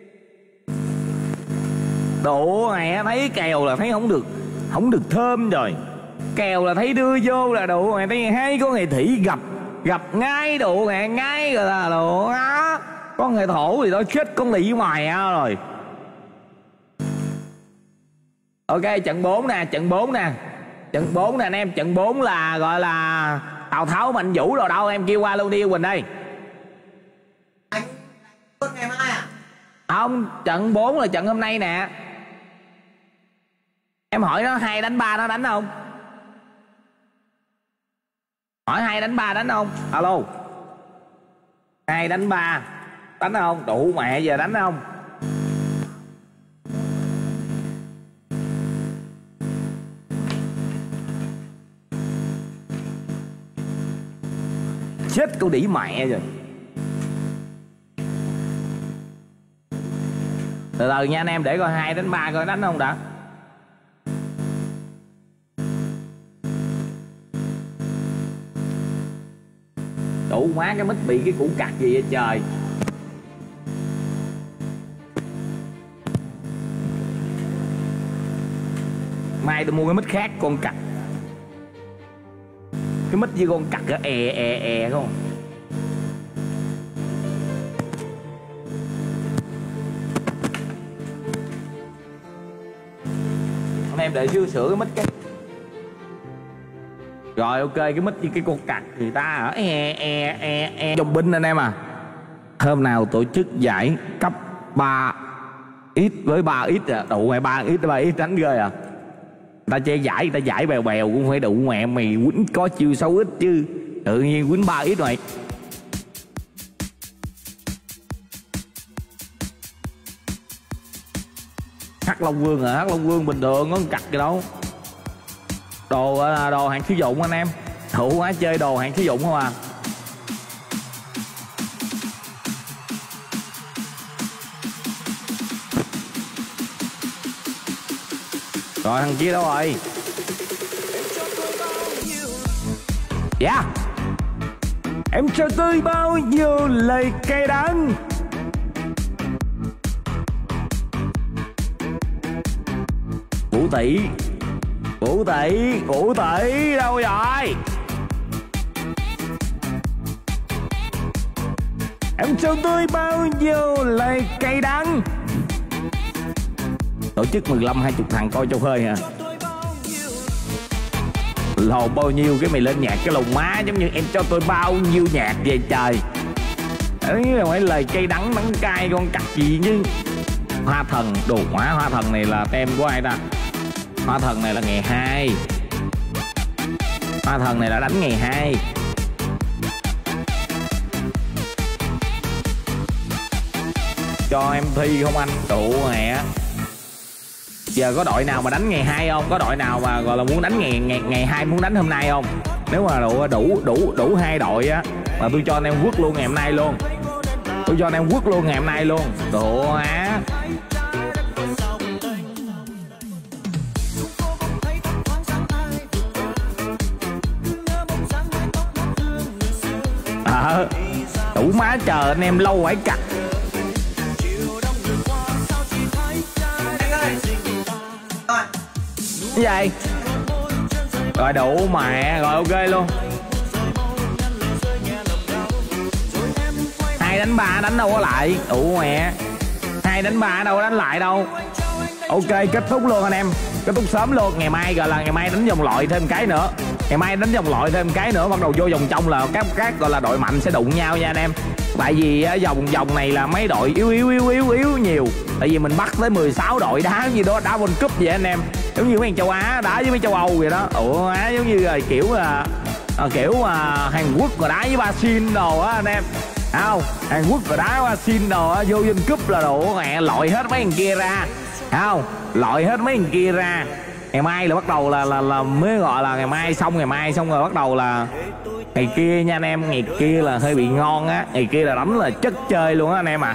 Đủ mẹ thấy kèo là thấy không được. Không được thơm rồi. Kèo là thấy đưa vô là đủ mẹ. Thấy hai con nghệ thủy gặp. Gặp ngay đủ mẹ. Ngay rồi là đủ đó. Con nghề thổ thì nó chết con lì ngoài rồi. Ok, trận bốn nè, trận bốn nè. Trận bốn nè anh em, trận bốn là gọi là Tào Tháo, Mạnh Vũ rồi đâu, em kêu qua luôn đi yêu Quỳnh đây. Anh ngày mai à? Không, trận bốn là trận hôm nay nè. Em hỏi nó hai đánh ba nó đánh không? Hỏi hai đánh ba đánh không? Alo. Hai đánh ba đánh không? Đủ mẹ giờ đánh không? Chết cô đĩ mẹ rồi. Từ từ nha anh em, để coi hai đánh ba coi đánh không đã. Đủ má cái mít bị cái củ cặt gì vậy trời. Mai tôi mua cái mít khác con cặt. Cái mít với con cặt á, è è è không. Anh em để chưa sửa cái mít cái. Rồi ok, cái mít với cái con cặt thì ta ở e e e e dòng binh anh em à. Hôm nào tổ chức giải cấp ba ít với ba ít à, đủ mày ba ít ba ít đánh ghê à. Ta chơi giải, ta giải bèo bèo cũng phải đủ mẹ mày quýnh có chiêu sáu ít chứ. Tự nhiên quýnh ba ít rồi. Hắc Long Vương à, Hắc Long Vương bình thường có cặt gì đâu. Đồ đồ hàng sử dụng anh em. Thủ quá chơi đồ hàng sử dụng không à. Rồi thằng kia đâu rồi? Dạ yeah. Em cho tôi bao nhiêu lời cay đắng. Vũ Tỷ Vũ Tỷ Vũ Tỷ đâu rồi? Em cho tôi bao nhiêu lời cay đắng. Tổ chức mười lăm hai mươi thằng coi cho khơi hả? Lồn bao nhiêu cái mày lên nhạc cái lồng má giống như em cho tôi bao nhiêu nhạc về trời. Đấy là mấy lời cay đắng đắng cay con cặt gì chứ. Hoa thần đồ hóa, hoa thần này là tem của ai ta? Hoa thần này là ngày hai. Hoa thần này là đánh ngày hai. Cho em thi không anh? Đủ mẹ. Giờ có đội nào mà đánh ngày hai không? Có đội nào mà gọi là muốn đánh ngày ngày ngày hai muốn đánh hôm nay không? Nếu mà đủ đủ đủ đủ hai đội á mà tôi cho anh em quất luôn ngày hôm nay luôn. Tôi cho anh em quất luôn ngày hôm nay luôn. Đồ á. Ờ. Đủ má chờ anh em lâu phải cặt. Cái gì? Rồi đủ mẹ, rồi ok luôn. Hai đánh ba đánh đâu có lại. Đủ mẹ. Hai đánh ba đâu có đánh lại đâu. Ok kết thúc luôn anh em. Kết thúc sớm luôn. Ngày mai gọi là ngày mai đánh vòng loại thêm cái nữa. Ngày mai đánh vòng loại thêm cái nữa. Bắt đầu vô vòng trong là các các gọi là đội mạnh sẽ đụng nhau nha anh em. Tại vì vòng vòng này là mấy đội yếu yếu yếu yếu yếu nhiều. Tại vì mình bắt tới mười sáu đội đá như đó, đá World Cup vậy anh em. Giống như mấy châu Á đá với mấy châu Âu vậy đó. Ủa Á giống như là kiểu là à, kiểu mà Hàn Quốc rồi đá với Brazil đồ á anh em. Không, Hàn Quốc rồi đá Brazil đồ á, vô World Cup là đồ mẹ loại hết mấy thằng kia ra. Không, loại hết mấy thằng kia ra. Ngày mai là bắt đầu là là là mới gọi là ngày mai xong ngày mai xong rồi bắt đầu là ngày kia nha anh em, ngày kia là hơi bị ngon á, ngày kia là đánh là chất chơi luôn á anh em à.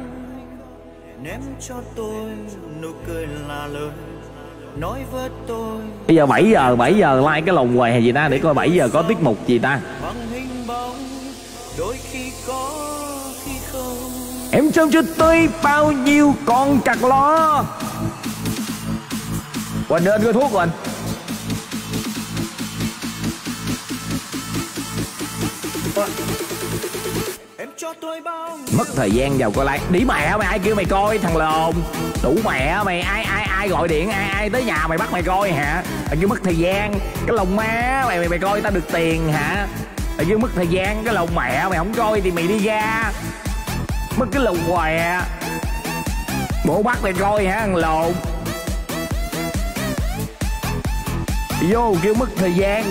Bây giờ bảy giờ bảy giờ like cái lồng quầy hay gì ta để coi bảy giờ có tiết mục gì ta. Em trông cho tôi bao nhiêu con cặc lo. Quỳnh đưa anh thuốc của anh. Em cho tôi bao Mất thời gian vào coi like. Đi mẹ mày, ai kêu mày coi thằng lồn. Đủ mẹ mày, ai ai ai gọi điện, ai ai tới nhà mày bắt mày coi hả? Mày kêu mất thời gian. Cái lồn má mày mày mày coi tao được tiền hả? Mày kêu mất thời gian, cái lồn mẹ mày không coi thì mày đi ra. Mất cái lồn què. Bộ bắt mày coi hả thằng lồn. Vô kêu mất thời gian.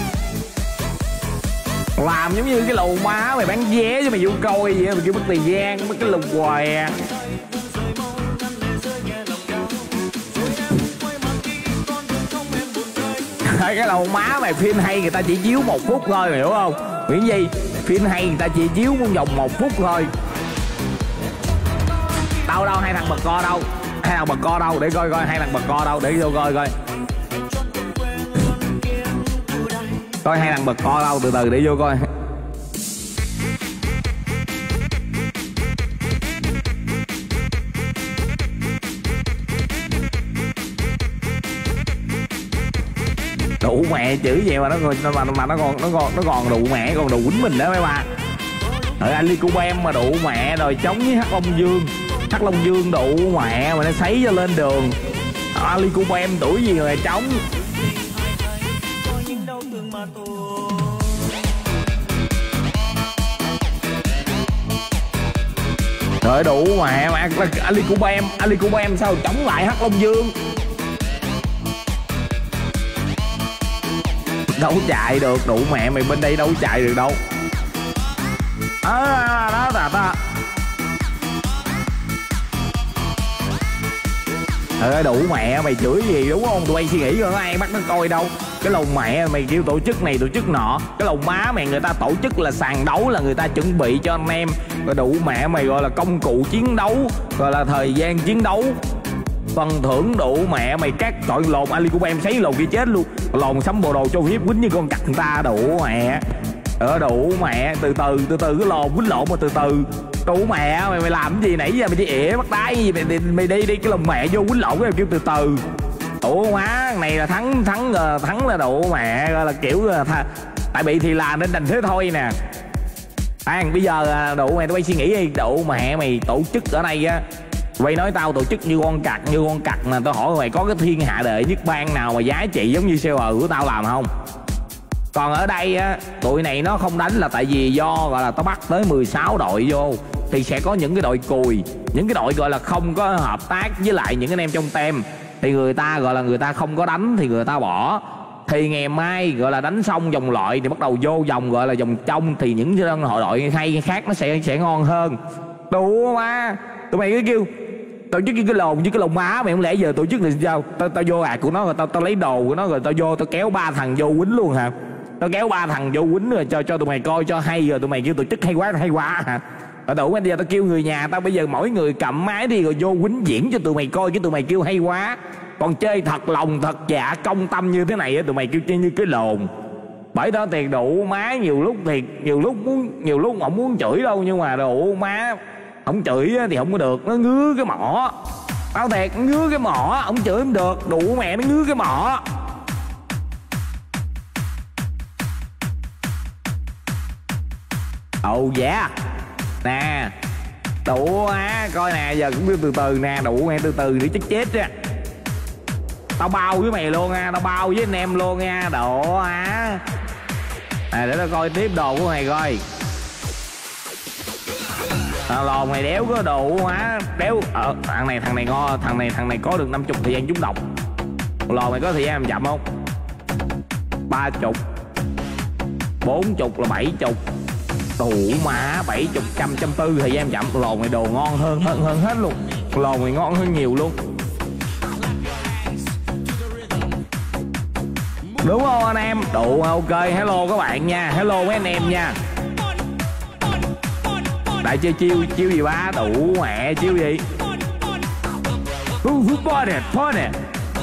Làm giống như cái lầu má mày bán vé cho mày vô coi vậy. Mày kêu mất thời gian, mất cái lầu què. Cái lầu má mày phim hay người ta chỉ chiếu một phút thôi, mày hiểu không? Nguyễn Gì, phim hay người ta chỉ chiếu vòng một phút thôi. Đâu đâu, hai thằng bật co đâu? Hai thằng bật co đâu? Để coi coi hai thằng bật co đâu, để vô coi coi. Coi hai thằng bật co đâu, từ từ để vô coi. Đủ mẹ chữ vậy mà nó còn mà, mà nó còn nó còn nó còn đủ mẹ, còn đủ quýnh mình đó mấy ba. Rồi Ali Cubem mà đủ mẹ rồi chống với Hắc Long Dương. Hắc Long Dương đủ mẹ mà nó sấy cho lên đường. Ali Cubem tuổi gì rồi chống. Rồi đủ mẹ mà Ali Cubem, Ali Cubem sao chống lại Hắc Long Dương. Đâu chạy được, đủ mẹ mày bên đây đâu chạy được đâu. Đó đó đó, đó. Ờ, đủ mẹ mày chửi gì đúng không? Tụi bay suy nghĩ coi có ai bắt nó coi đâu. Cái lồng mẹ mày kêu tổ chức này tổ chức nọ. Cái lồng má mày người ta tổ chức là sàn đấu, là người ta chuẩn bị cho anh em. Rồi đủ mẹ mày gọi là công cụ chiến đấu, gọi là thời gian chiến đấu, phần thưởng đủ mẹ mày. Các tội lồn Ali Cubem sấy lồn kia chết luôn. Lồn sắm bộ đồ châu hiếp quýnh như con cặc người ta đủ mẹ. Ờ đủ mẹ, từ từ từ từ cái lồn quýnh lộn mà từ từ. Đủ mẹ mày mày làm cái gì nãy giờ mày đi ỉa bắt đáy gì mày, mày, mày đi đi cái lồng mẹ vô quýnh lộn cái kêu từ từ. Đủ má này là thắng thắng thắng là đủ mẹ, gọi là kiểu là tha, tại bị thì làm nên đành thế thôi nè. À, bây giờ đủ mày tụi bay suy nghĩ đi, đủ mẹ mày tổ chức ở đây á. Vậy nói tao tổ chức như con cặc, như con cặc mà tao hỏi mày có cái thiên hạ đệ nhất bang nào mà giá trị giống như server của tao làm không? Còn ở đây á, tụi này nó không đánh là tại vì do gọi là tao bắt tới mười sáu đội vô. Thì sẽ có những cái đội cùi, những cái đội gọi là không có hợp tác với lại những anh em trong team. Thì người ta gọi là người ta không có đánh thì người ta bỏ. Thì ngày mai gọi là đánh xong vòng loại thì bắt đầu vô vòng gọi là vòng trong. Thì những hội đội hay khác nó sẽ sẽ ngon hơn. Đủ mà. Tụi mày cứ kêu tổ chức cái lồn với cái lồng má mày không lẽ giờ tổ chức thì sao? Tao tao vô ạc của nó rồi tao tao lấy đồ của nó rồi tao vô tao kéo ba thằng vô quýnh luôn hả? Tao kéo ba thằng vô quýnh rồi cho cho tụi mày coi cho hay, rồi tụi mày kêu tổ chức hay quá hay quá hả? Rồi đủ bây giờ tao kêu người nhà tao bây giờ mỗi người cầm máy đi rồi vô quýnh diễn cho tụi mày coi, chứ tụi mày kêu hay quá. Còn chơi thật lòng thật dạ công tâm như thế này á tụi mày kêu chơi như cái lồn. Bởi đó tiền đủ má nhiều lúc thì nhiều lúc muốn nhiều lúc không muốn chửi đâu, nhưng mà đủ má không chửi thì không có được, nó ngứa cái mỏ. Tao thiệt ngứa cái mỏ, không chửi không được, đủ mẹ nó ngứa cái mỏ. Oh yeah. Nè đủ á, coi nè giờ cũng từ từ nè, đủ mẹ từ từ để chết chết á. Tao bao với mày luôn nha, tao bao với anh em luôn nha, đủ á. Nè để tao coi tiếp đồ của mày coi. À, lò mày đéo có đủ quá đéo ở ờ, thằng này thằng này ngon, thằng này thằng này có được năm chục thời gian trúng độc. Lò mày có thời gian làm chậm không? Ba chục, bốn chục là bảy chục, đủ má bảy chục trăm trăm tư thời gian chậm. Lò mày đồ ngon hơn hơn hơn hết luôn, lò mày ngon hơn nhiều luôn, đúng không anh em? Đủ ok, hello các bạn nha, hello mấy anh em nha. Đại chơi chiêu chiêu gì ba, đủ mẹ chiêu gì? Hú hú bò nè, bò nè.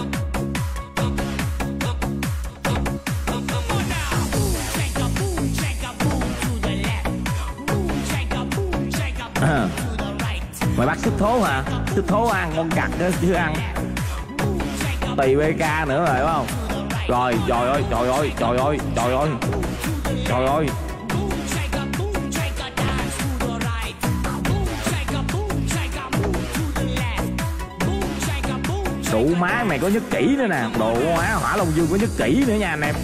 À, mày bắt sức thố hả? Sức thố ăn con cặc đó chứ ăn. Tùy bê ca nữa rồi đúng không? Rồi trời ơi trời ơi trời ơi trời ơi trời ơi. Đủ má mày có nhất kỹ nữa nè. Độ má Hỏa Long Dương có nhất kỹ nữa nha anh em.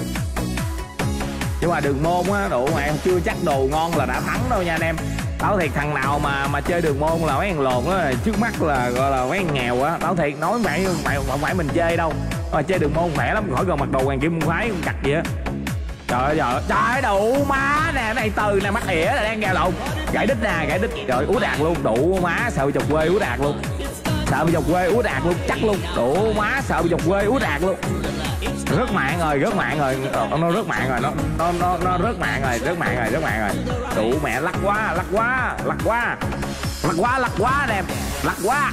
Nhưng mà đường môn á, độ mày chưa chắc đồ ngon là đã thắng đâu nha anh em. Tao thiệt thằng nào mà mà chơi đường môn là mấy thằng lồn á, trước mắt là gọi là mấy thằng nghèo á. Tao thiệt nói mày mày không phải mình chơi đâu. Mà chơi đường môn khỏe lắm, khỏi cần mặc đồ hoàng kim môn phái cặt gì á. Trời ơi trời ơi, trời ơi đủ má nè, này từ nè, mắt ỉa là đang ra lộn. Gãy đít nè, gãy đít. Trời ú đạt luôn, đủ má sợ bị chọc quê ú đạt luôn. Sợ bị chọc quê ú đạt luôn, chắc luôn. Đủ má sợ bị chọc quê ú đạt luôn. Rớt mạng rồi, rớt mạng rồi, nó rớt mạng rồi, nó nó nó nó rớt mạng rồi, rớt mạng rồi, rớt mạng rồi. Đủ mẹ lắc quá, lắc quá, lắc quá. Lắc quá, lắc quá đẹp, lắc quá.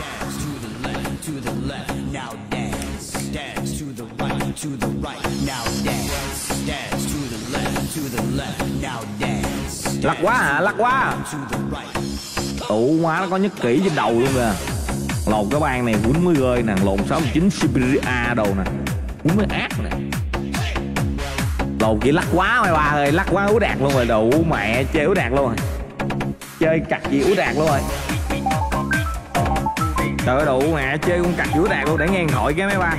Lắc quá hả, lắc quá. Đủ má nó có nhất kỹ trên đầu luôn kìa. Lột cái bàn này quýnh mới rơi nè, lộn sáu chín Siberia đồ nè. Quýnh mới ác nè. Lột chỉ lắc quá mày ba ơi, lắc quá ú đạt luôn rồi, đủ mẹ chơi ú đạt luôn rồi. Chơi cặt gì ú đạt luôn rồi. Trời ơi đủ mẹ chơi con cặt gì ú đạt luôn, để nghe điện thoại cái mấy ba.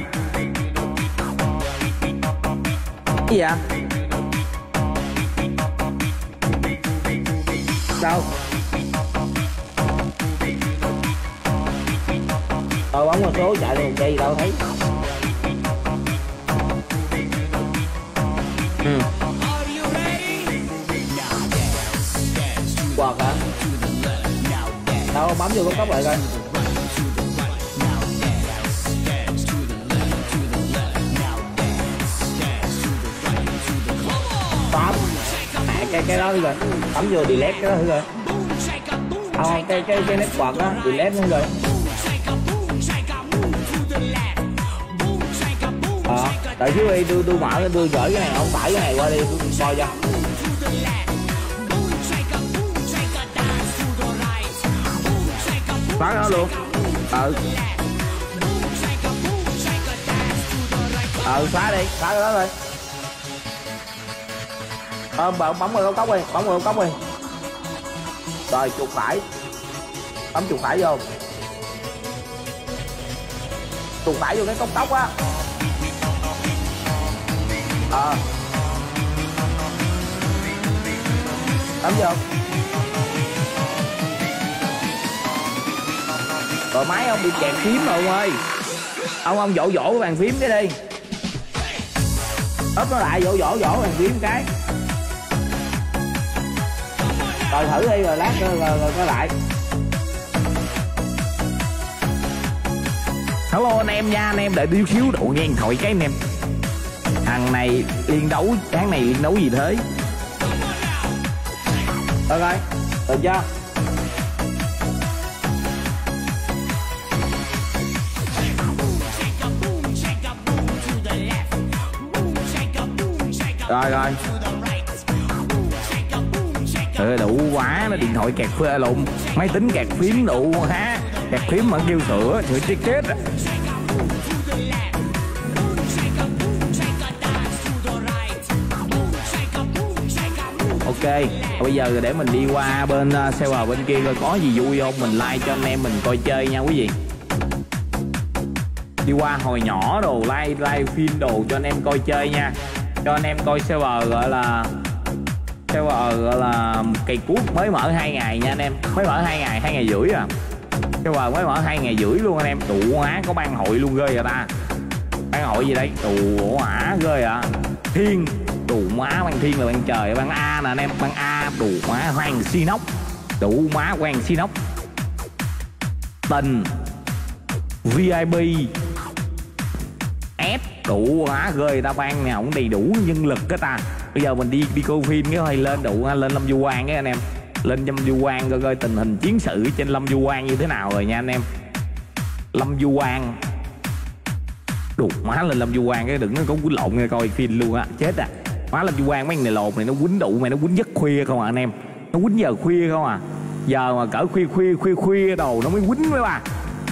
Cái gì vậy? Sao? Tôi bóng một số chạy lên cây đâu thấy. Ừ. Quạt hả? Đâu bấm vô cái cốc lại coi. Bấm. À, cái cái đó rồi. Bấm vô delete cái đó thử rồi. Không, cái cái cái nét quạt đó, delete nữa rồi. Ờ, đợi xíu đi, tôi tôi mở tôi gửi cái này, không phải cái này qua đi tôi coi cho. Xóa nó luôn. Ừ. Ừ xóa đi, xóa cái đó thôi. Ờ bấm bấm vào cốc đi, bấm vào cốc đi. Rồi chuột phải. Bấm chuột phải vô. Chuột phải vô cái cốc tóc á. Ờ. Bấm vô. Rồi máy ông bị kẹt phím rồi ông ơi. Ông ông vỗ vỗ cái bàn phím cái đi. Úp nó lại, vỗ vỗ vỗ bàn phím cái. Rồi thử đi rồi lát rồi rồi có lại. Hello anh em nha, anh em đợi điêu xíu độ nghe điện thoại cái anh em. Thằng này liên đấu, tháng này liên đấu gì thế? Được rồi, được chưa? Rồi rồi. Ừ, đủ quá, nó điện thoại kẹt phê lộn, máy tính kẹt phím đủ há, kẹt phím mà kêu sửa, sửa chết chết. Ok, bây giờ để mình đi qua bên uh, server bên kia coi có gì vui không, mình like cho anh em mình coi chơi nha quý vị. Đi qua hồi nhỏ đồ, like like phim đồ cho anh em coi chơi nha. Cho anh em coi server gọi là server gọi là cây cuốc mới mở hai ngày nha anh em, mới mở hai ngày, hai ngày rưỡi à. Server mới mở hai ngày rưỡi luôn anh em, đủ hóa có ban hội luôn ghê vậy ta. Ban hội gì đây? Đủ hỏa ghê à. Thiên, đủ má ban thiên là ban trời, ban A nè anh em, ban A đủ má Hoàng Sinox, đủ má Hoàng Sinox. Tình vê i pê S đủ hóa ghê ta, ban này không đầy đủ nhân lực cái ta. Bây giờ mình đi đi coi phim cái hơi lên đủ lên Lâm Du Quan cái anh em, lên Lâm Du Quan coi coi tình hình chiến sự trên Lâm Du Quan như thế nào rồi nha anh em. Lâm Du Quan đủ má lên Lâm Du Quan cái đừng có quýnh lộn nghe coi phim luôn á, chết à. Má Lâm Du Quan mấy người lộn này nó quýnh đủ mày, nó quýnh giấc khuya không à anh em, nó quýnh giờ khuya không à, giờ mà cỡ khuya khuya khuya khuya đồ nó mới quýnh với bà.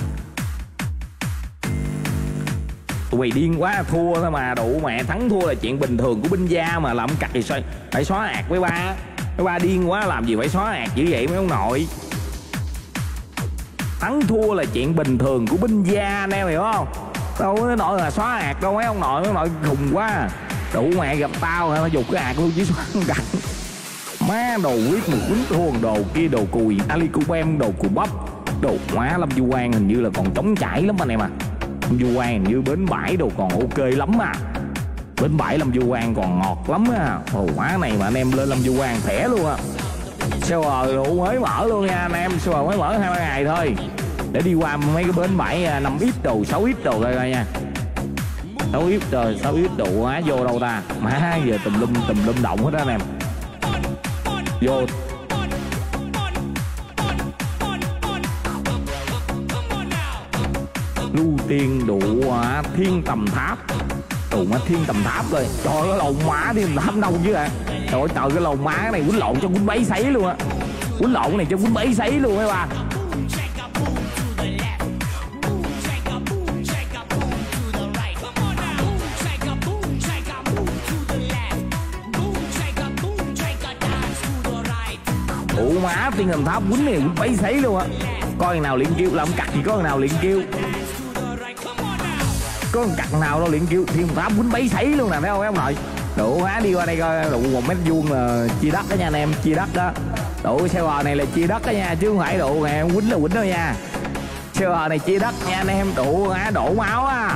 Tụi mày điên quá, thua thôi mà, đủ mẹ, thắng thua là chuyện bình thường của binh gia mà, làm cặt thì sao phải xóa ạc với ba. Với ba điên quá làm gì phải xóa ạc dữ vậy mấy ông nội. Thắng thua là chuyện bình thường của binh gia anh em hiểu không? Đâu có nội là xóa hạt đâu, mấy ông nội mấy ông nội khùng quá. Đủ mẹ gặp tao hả, dục cái hạt luôn chứ xóa không gặt. Má đồ quyết một quýnh thua đồ kia đồ cùi, Ali Cubem đồ cùi bắp. Đồ má Lâm Du Quang hình như là còn trống chảy lắm anh em à. Lâm Du Quang hình như bến bãi đồ còn ok lắm à. Bến bãi Lâm Du Quang còn ngọt lắm á. Ồ má này mà anh em lên Lâm Du Quang khỏe luôn á. Server đủ mới mở luôn nha anh em, server mới mở hai ba ngày thôi. Để đi qua mấy cái bến bãi năm x đồ, sáu x đồ coi coi nha. sáu x rồi, sáu x đồ á vô đâu ta. Má giờ tùm lum tùm lum động hết đó anh em. Vô Lưu Tiên đủ à, Thiên Tầm Tháp. Đủ má Thiên Tầm Tháp rồi. Trời ơi cái lầu má Thiên Tầm Tháp đâu chứ ạ. À. Trời ơi trời cái lầu má này quýnh lộn cho quýnh bấy sấy luôn á. Quýnh lộn này cho quýnh bấy sấy luôn mấy ba. Ủa má Thiên Tầm Tháp quýnh này quýnh bấy sấy luôn á. Coi nào liền kêu làm cặt gì có nào liền kêu. Có cặt nào đâu liền kêu Thiên Tầm Tháp quýnh bấy sấy luôn nè thấy không em nội. Đủ má đi qua đây coi đủ một mét vuông là chia đất đó nha anh em, chia đất đó. Đủ server này là chia đất đó nha chứ không phải đủ em quýnh là quýnh đâu nha. Server này chia đất nha anh em, đủ má đổ máu á.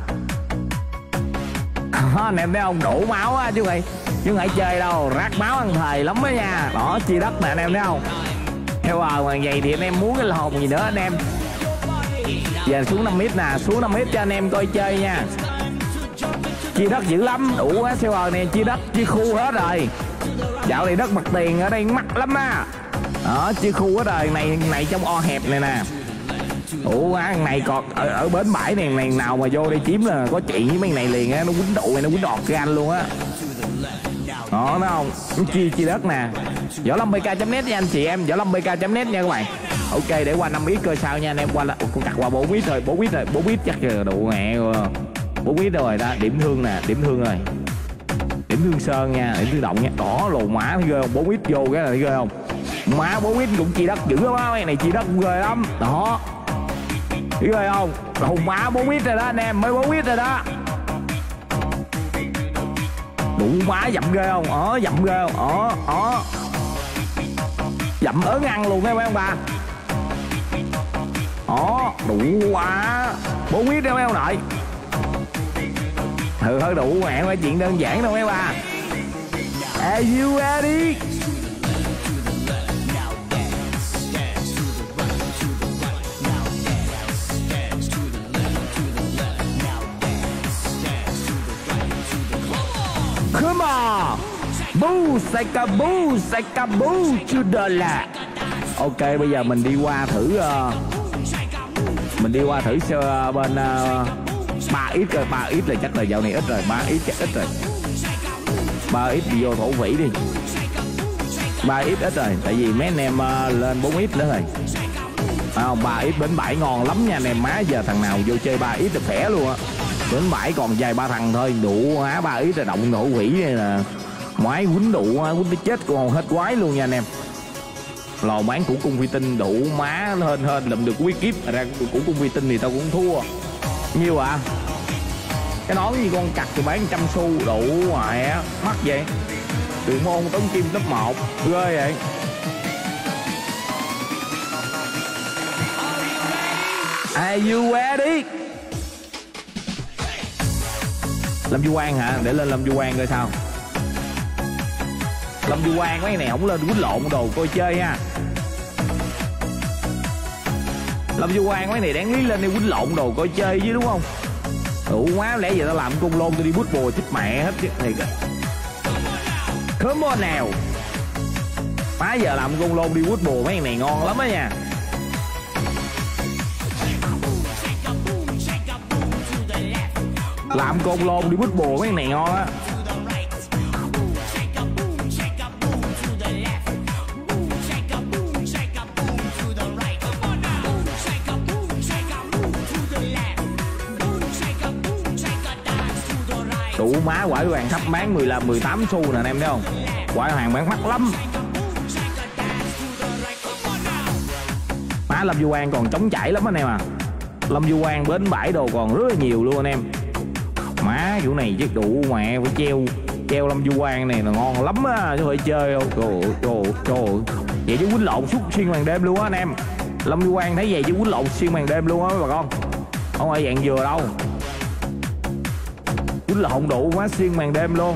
Anh em thấy không, đổ máu á chứ vậy chứ không phải chơi đâu, rác máu ăn thời lắm đó nha. Đó chia đất nè anh em thấy không. Server mà vậy thì anh em muốn cái hồn gì nữa anh em. Giờ xuống năm mét nè, xuống năm mét cho anh em coi chơi nha. Chia đất dữ lắm, đủ quá server này chia đất chia khu hết rồi. Dạo này đất mặt tiền ở đây mắc lắm á. Đó chia khu hết rồi, này này trong o hẹp này nè. Đủ quá này còn ở, ở bến bãi này này nào mà vô đây chiếm là có chuyện với mấy này liền á, nó quýnh độ này nó quýnh đọt gan luôn á. Đó thấy không, nó chia chia đất nè. Võ Lâm bê ca chấm net nha anh chị em, Võ Lâm bê ca chấm net nha các bạn. Ok để qua năm ít coi sao nha anh em, qua là con cặt qua bốn ít rồi, bốn ít rồi, bốn ít chắc là đủ mẹ rồi. bốn ít rồi đó, điểm thương nè, điểm thương rồi. Điểm thương sơn nha, điểm thương động nha. Đó lồ má thấy ghê không, bốn ít vô cái này thấy ghê không. Má bốn ít cũng chia đất dữ lắm á, mấy này chia đất cũng ghê lắm. Đó. Thấy ghê không? Lồ má bốn ít rồi đó anh em, mới bốn ít rồi đó. Đủ má dậm ghê không? Ờ dậm ghê không? Ờ ờ. Dậm ớn ăn luôn đấy mấy ông bà. Đó, đủ quá. bốn ít đâu mấy ông nội. Thử hơi đủ mẹ phải chuyện đơn giản đâu mấy ba. Are you ready? Come on. Boo, saka boo, saka boo to the left. Ok bây giờ mình đi qua thử uh, mình đi qua thử uh, bên uh, ba ít rồi, ba ít là chắc là dạo này ít rồi, ba ít chắc ít rồi. ba ít đi vô thổ phỉ đi. ba ít ít rồi, tại vì mấy anh em uh, lên bốn ít nữa rồi. À, không, ba ít bến bãi ngon lắm nha anh em, má giờ thằng nào vô chơi ba ít là khỏe luôn á. Bến bãi còn vài ba thằng thôi, đủ á ba ít là động thổ phỉ này là ngoái quýnh đủ quýnh tới chết còn hết quái luôn nha anh em. Lò bán củ cung phi tinh đủ má hên hên làm được quý kiếp ra củ cung phi tinh thì tao cũng thua. Nhiêu ạ? À? Cái nón gì con cặt thì bán trăm xu đủ ngoại á, mắc vậy. Đường môn tống kim top một ghê vậy. Are you ready? Lâm Du Quang hả? Để lên Lâm Du Quang coi sao. Lâm Du Quang mấy này không lên quýnh lộn đồ coi chơi nha. Lâm Du Quang mấy này đáng lý lên đi quýnh lộn đồ coi chơi chứ đúng không? Đủ quá lẽ giờ tao làm cung lôn tôi đi bút bùa chết mẹ hết chứ thiệt. Come on nào. Má giờ làm cung lôn đi bút bùa mấy này ngon lắm á nha. Làm côn lôn đi bút bùa mấy này ngon á. Đủ má quả hoàng thấp bán mười là mười tám xu nè anh em thấy không? Quả hoàng bán mắc lắm. Má Má Lâm Du Quan còn trống chảy lắm anh em à. Lâm Du Quan bến bãi đồ còn rất là nhiều luôn anh em. Má chỗ này chứ đủ mẹ phải treo treo Lâm Du Quan này là ngon lắm á, chứ phải chơi không. Trời trời trời. Vậy chứ quýnh lộn suốt xuyên màn đêm luôn á anh em. Lâm Du Quan thấy vậy chứ quýnh lộn xuyên màn đêm luôn á bà con. Không phải dạng vừa đâu. Quýnh lộn đủ quá xuyên màn đêm luôn.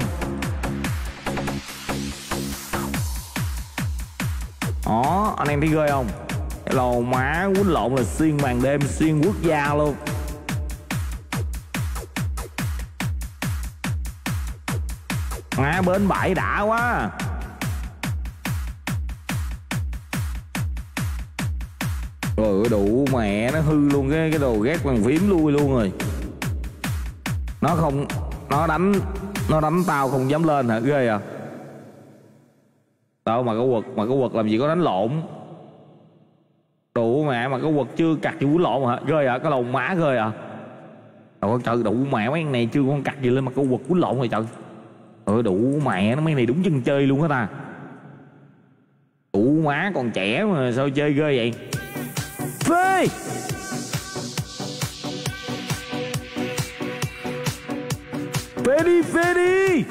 Đó, anh em thấy ghê không? Cái lò má quýnh lộn là xuyên màn đêm, xuyên quốc gia luôn. Má bến bãi đã quá. Rồi đủ mẹ nó hư luôn cái cái đồ ghét bàn phím lui luôn rồi. Nó không nó đánh nó đánh tao không dám lên hả, ghê à. Tao mà có quật mà có quật làm gì có đánh lộn. Đủ mẹ mà có quật chưa cặt gì quýnh lộn hả, ghê à, cái lồn má ghê à. Trời trời đủ mẹ mấy này chưa con cặt gì lên mà có quật quýnh lộn rồi trời. Ừ đủ mẹ nó mấy này đúng chân chơi luôn á ta. Đủ má còn trẻ mà sao chơi ghê vậy. Phê phê đi phê đi.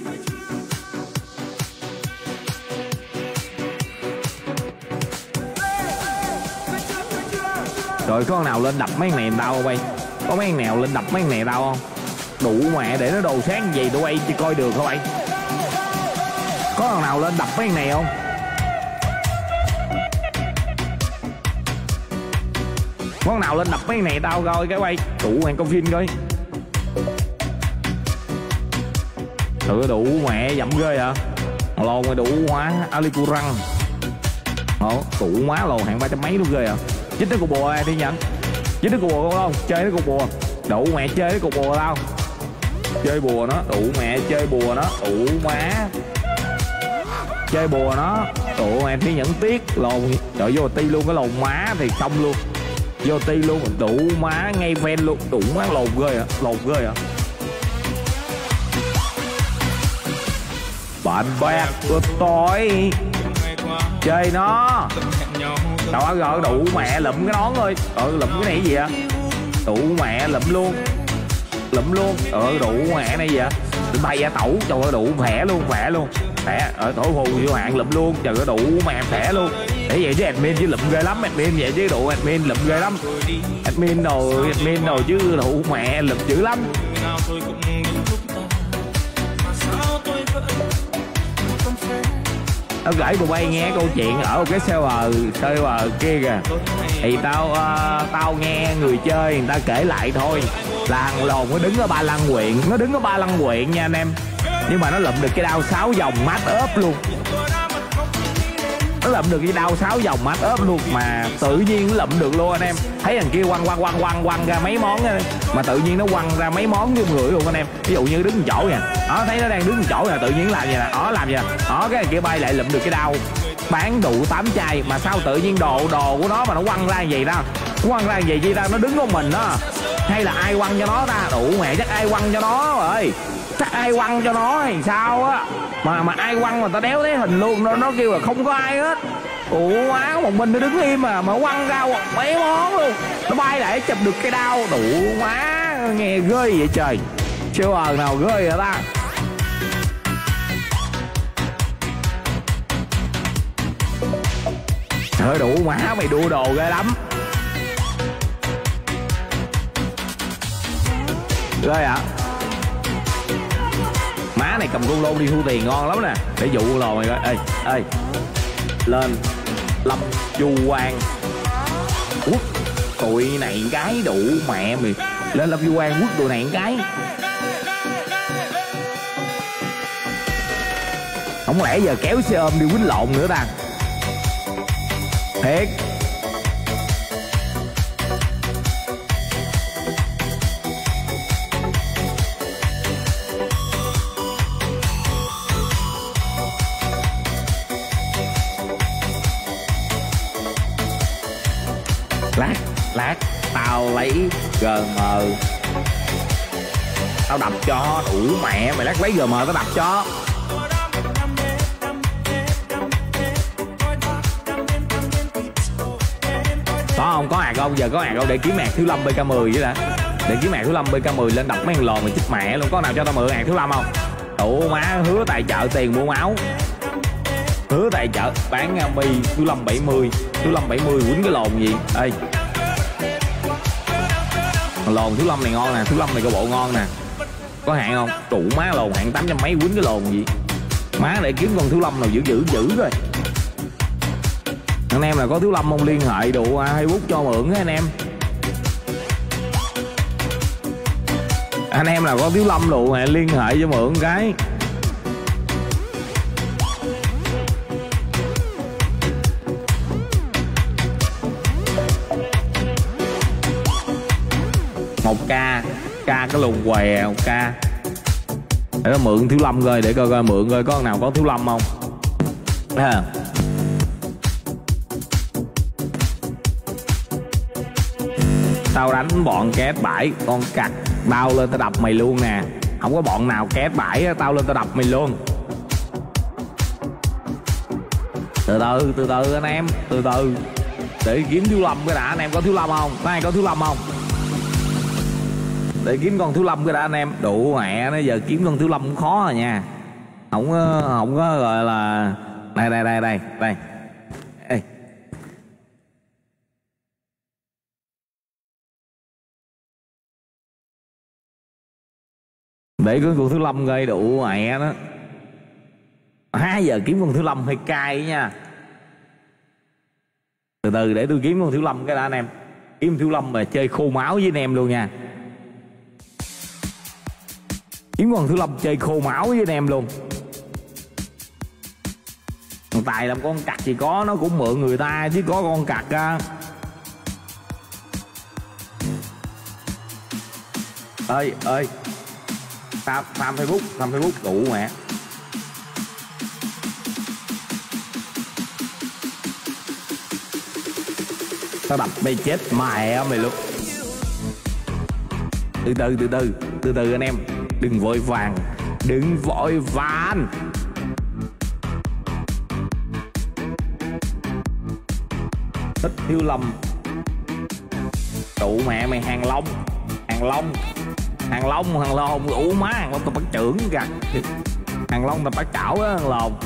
Rồi có con nào lên đập mấy con này tao không bay? Có mấy con nào lên đập mấy con này tao không? Đủ mẹ để nó đồ sáng gì tụi bay chỉ coi được không bay? Có con nào lên đập mấy con này không? Có con nào lên đập mấy con này tao coi cái bay. Đủ mẹ con phim coi. Tự đủ mẹ dậm ghê hả? Lồn rồi đủ hóa Alicurang. Ồ, đủ má lồn hạng ba trăm mấy luôn ghê à. Chích cái cục bùa ai đi nhận. Chích cái cục bùa không? Chơi cái cục bùa. Đủ mẹ chơi cái cục bùa tao. Chơi bùa nó, đủ mẹ chơi bùa nó, đủ má. Chơi bùa nó, đủ mẹ thi nhẫn tiếc lồn. Trời vô ti luôn cái lồn má thì xong luôn. Vô ti luôn, đủ má ngay ven luôn, đủ má lồn ghê à, lồn ghê à. Bạn bè của tôi chơi nó. Đâu áo gỡ đủ mẹ lụm cái nón thôi. Ờ lụm cái này gì vậy? Đủ mẹ lụm luôn. Lụm luôn. Ờ đủ mẹ này gì vậy? Bay ra tẩu. Trời ơi đủ khỏe luôn, khỏe luôn. Khỏe ở tổ phù vô hạn lụm luôn. Trời ơi đủ mẹ khỏe luôn. Để vậy chứ admin chứ lụm ghê lắm. Admin vậy chứ đủ admin lụm ghê lắm. Admin đồ admin đồ chứ đủ mẹ lụm dữ lắm. Tao gửi tụi bay nghe câu chuyện ở một cái server server kia kìa. Thì tao uh, tao nghe người chơi người ta kể lại thôi. Là thằng lồn nó đứng ở Ba Lăng Quyện. Nó đứng ở Ba Lăng Quyện nha anh em. Nhưng mà nó lụm được cái đao sáu vòng mát ốp luôn. Nó lụm được cái đao sáu vòng mát ốp luôn. Mà tự nhiên nó lụm được luôn anh em. Thấy thằng kia quăng quăng quăng quăng quăng ra mấy món á. Mà tự nhiên nó quăng ra mấy món vô người luôn anh em. Ví dụ như đứng một chỗ nè. Đó thấy nó đang đứng một chỗ nè. Tự nhiên làm vậy nè. Đó làm vậy nè. Đó cái thằng kia bay lại lụm được cái đao bán đủ tám chai. Mà sao tự nhiên đồ đồ của nó mà nó quăng ra gì ta. Quăng ra gì chi ta. Nó đứng của mình đó. Hay là ai quăng cho nó ta. Đủ mẹ chắc ai quăng cho nó rồi. Chắc ai quăng cho nó hay sao á. Mà mà ai quăng mà tao đéo thấy hình luôn. Nó, nó kêu là không có ai hết. Ủa má một mình nó đứng im mà mà quăng ra mấy món luôn. Nó bay lại chụp được cái đao. Đủ má nghe ghê vậy trời. Chưa ờ nào ghê vậy ta. Trời đủ má mày đua đồ ghê lắm. Ghê ạ. Má này cầm con lô đi thu tiền ngon lắm nè. Để dụ lò mày coi. Ê ê lên Lâm Du Quan quất tụi này cái đủ mẹ mày. Lên Lâm Du Quan quất tụi này cái. Không lẽ giờ kéo xe ôm đi quýnh lộn nữa ta. Thiệt. Lát, lát, tao lấy giê em. Tao đập cho, đủ mẹ mày lát lấy giê em tao đập cho. không? Có ạc không? Giờ có ạc không? Để kiếm ạc Thiếu Lâm bê ca mười vậy đã. Để kiếm ạc Thiếu Lâm bê ca mười lên đập mấy thằng lòn mà chích mẹ luôn. Có nào cho tao mượn ạc Thiếu Lâm không? Ủa má, hứa tài trợ tiền mua máu. Hứa tài trợ bán bi Thiếu Lâm bảy mươi. Thiếu Lâm bảy mươi quýnh cái lồn gì? Ê, lồn Thiếu Lâm này ngon nè. Thiếu Lâm này có bộ ngon nè. Có hạn không? Trụ má lồn hạn tám trăm mấy quýnh cái lồn gì? Má để kiếm con Thiếu Lâm nào dữ dữ dữ rồi. Anh em là có Thiếu Lâm không liên hệ đủ Facebook cho mượn á anh em. Anh em là có Thiếu Lâm đủ hệ liên hệ cho mượn cái. Một k k cái lùn què một k. Để nó mượn Thiếu Lâm coi, để coi coi mượn coi có con nào có Thiếu Lâm không. À. Tao đánh bọn két bãi con cặc, tao lên tao đập mày luôn nè. Không có bọn nào két bãi tao lên tao đập mày luôn. Từ từ từ từ anh em, từ từ để kiếm Thiếu Lâm cái đã. Anh em có Thiếu Lâm không? Có ai có Thiếu Lâm không? Để kiếm con Thiếu Lâm cái đã anh em. Đủ mẹ nó, giờ kiếm con Thiếu Lâm cũng khó rồi nha. Không có, không có gọi là đây đây đây đây đây. Ê. Để có con Thiếu Lâm gây đủ mẹ đó. Hai giờ kiếm con Thiếu Lâm hơi cay nha. Từ từ để tôi kiếm con Thiếu Lâm cái đã anh em. Kiếm Thiếu Lâm mà chơi khô máu với anh em luôn nha. Kiếm con Thiếu Lâm chơi khô máu với anh em luôn. Thằng Tài làm con cặc gì có, nó cũng mượn người ta chứ có con cặc á. Ơi ơi, tham tham Facebook, tham Facebook đủ mẹ. Tao đập mày chết mẹ mày luôn. Từ từ từ từ từ từ anh em, đừng vội vàng, đừng vội vàng. Thích Thiếu Lâm tụ mẹ mày. Hàng Long, Hàng Long, Hàng Long, Hàng Long đủ má. Hàng Long tao bắt trưởng kìa. Hàng Long tao bắt chảo á. Hàng Long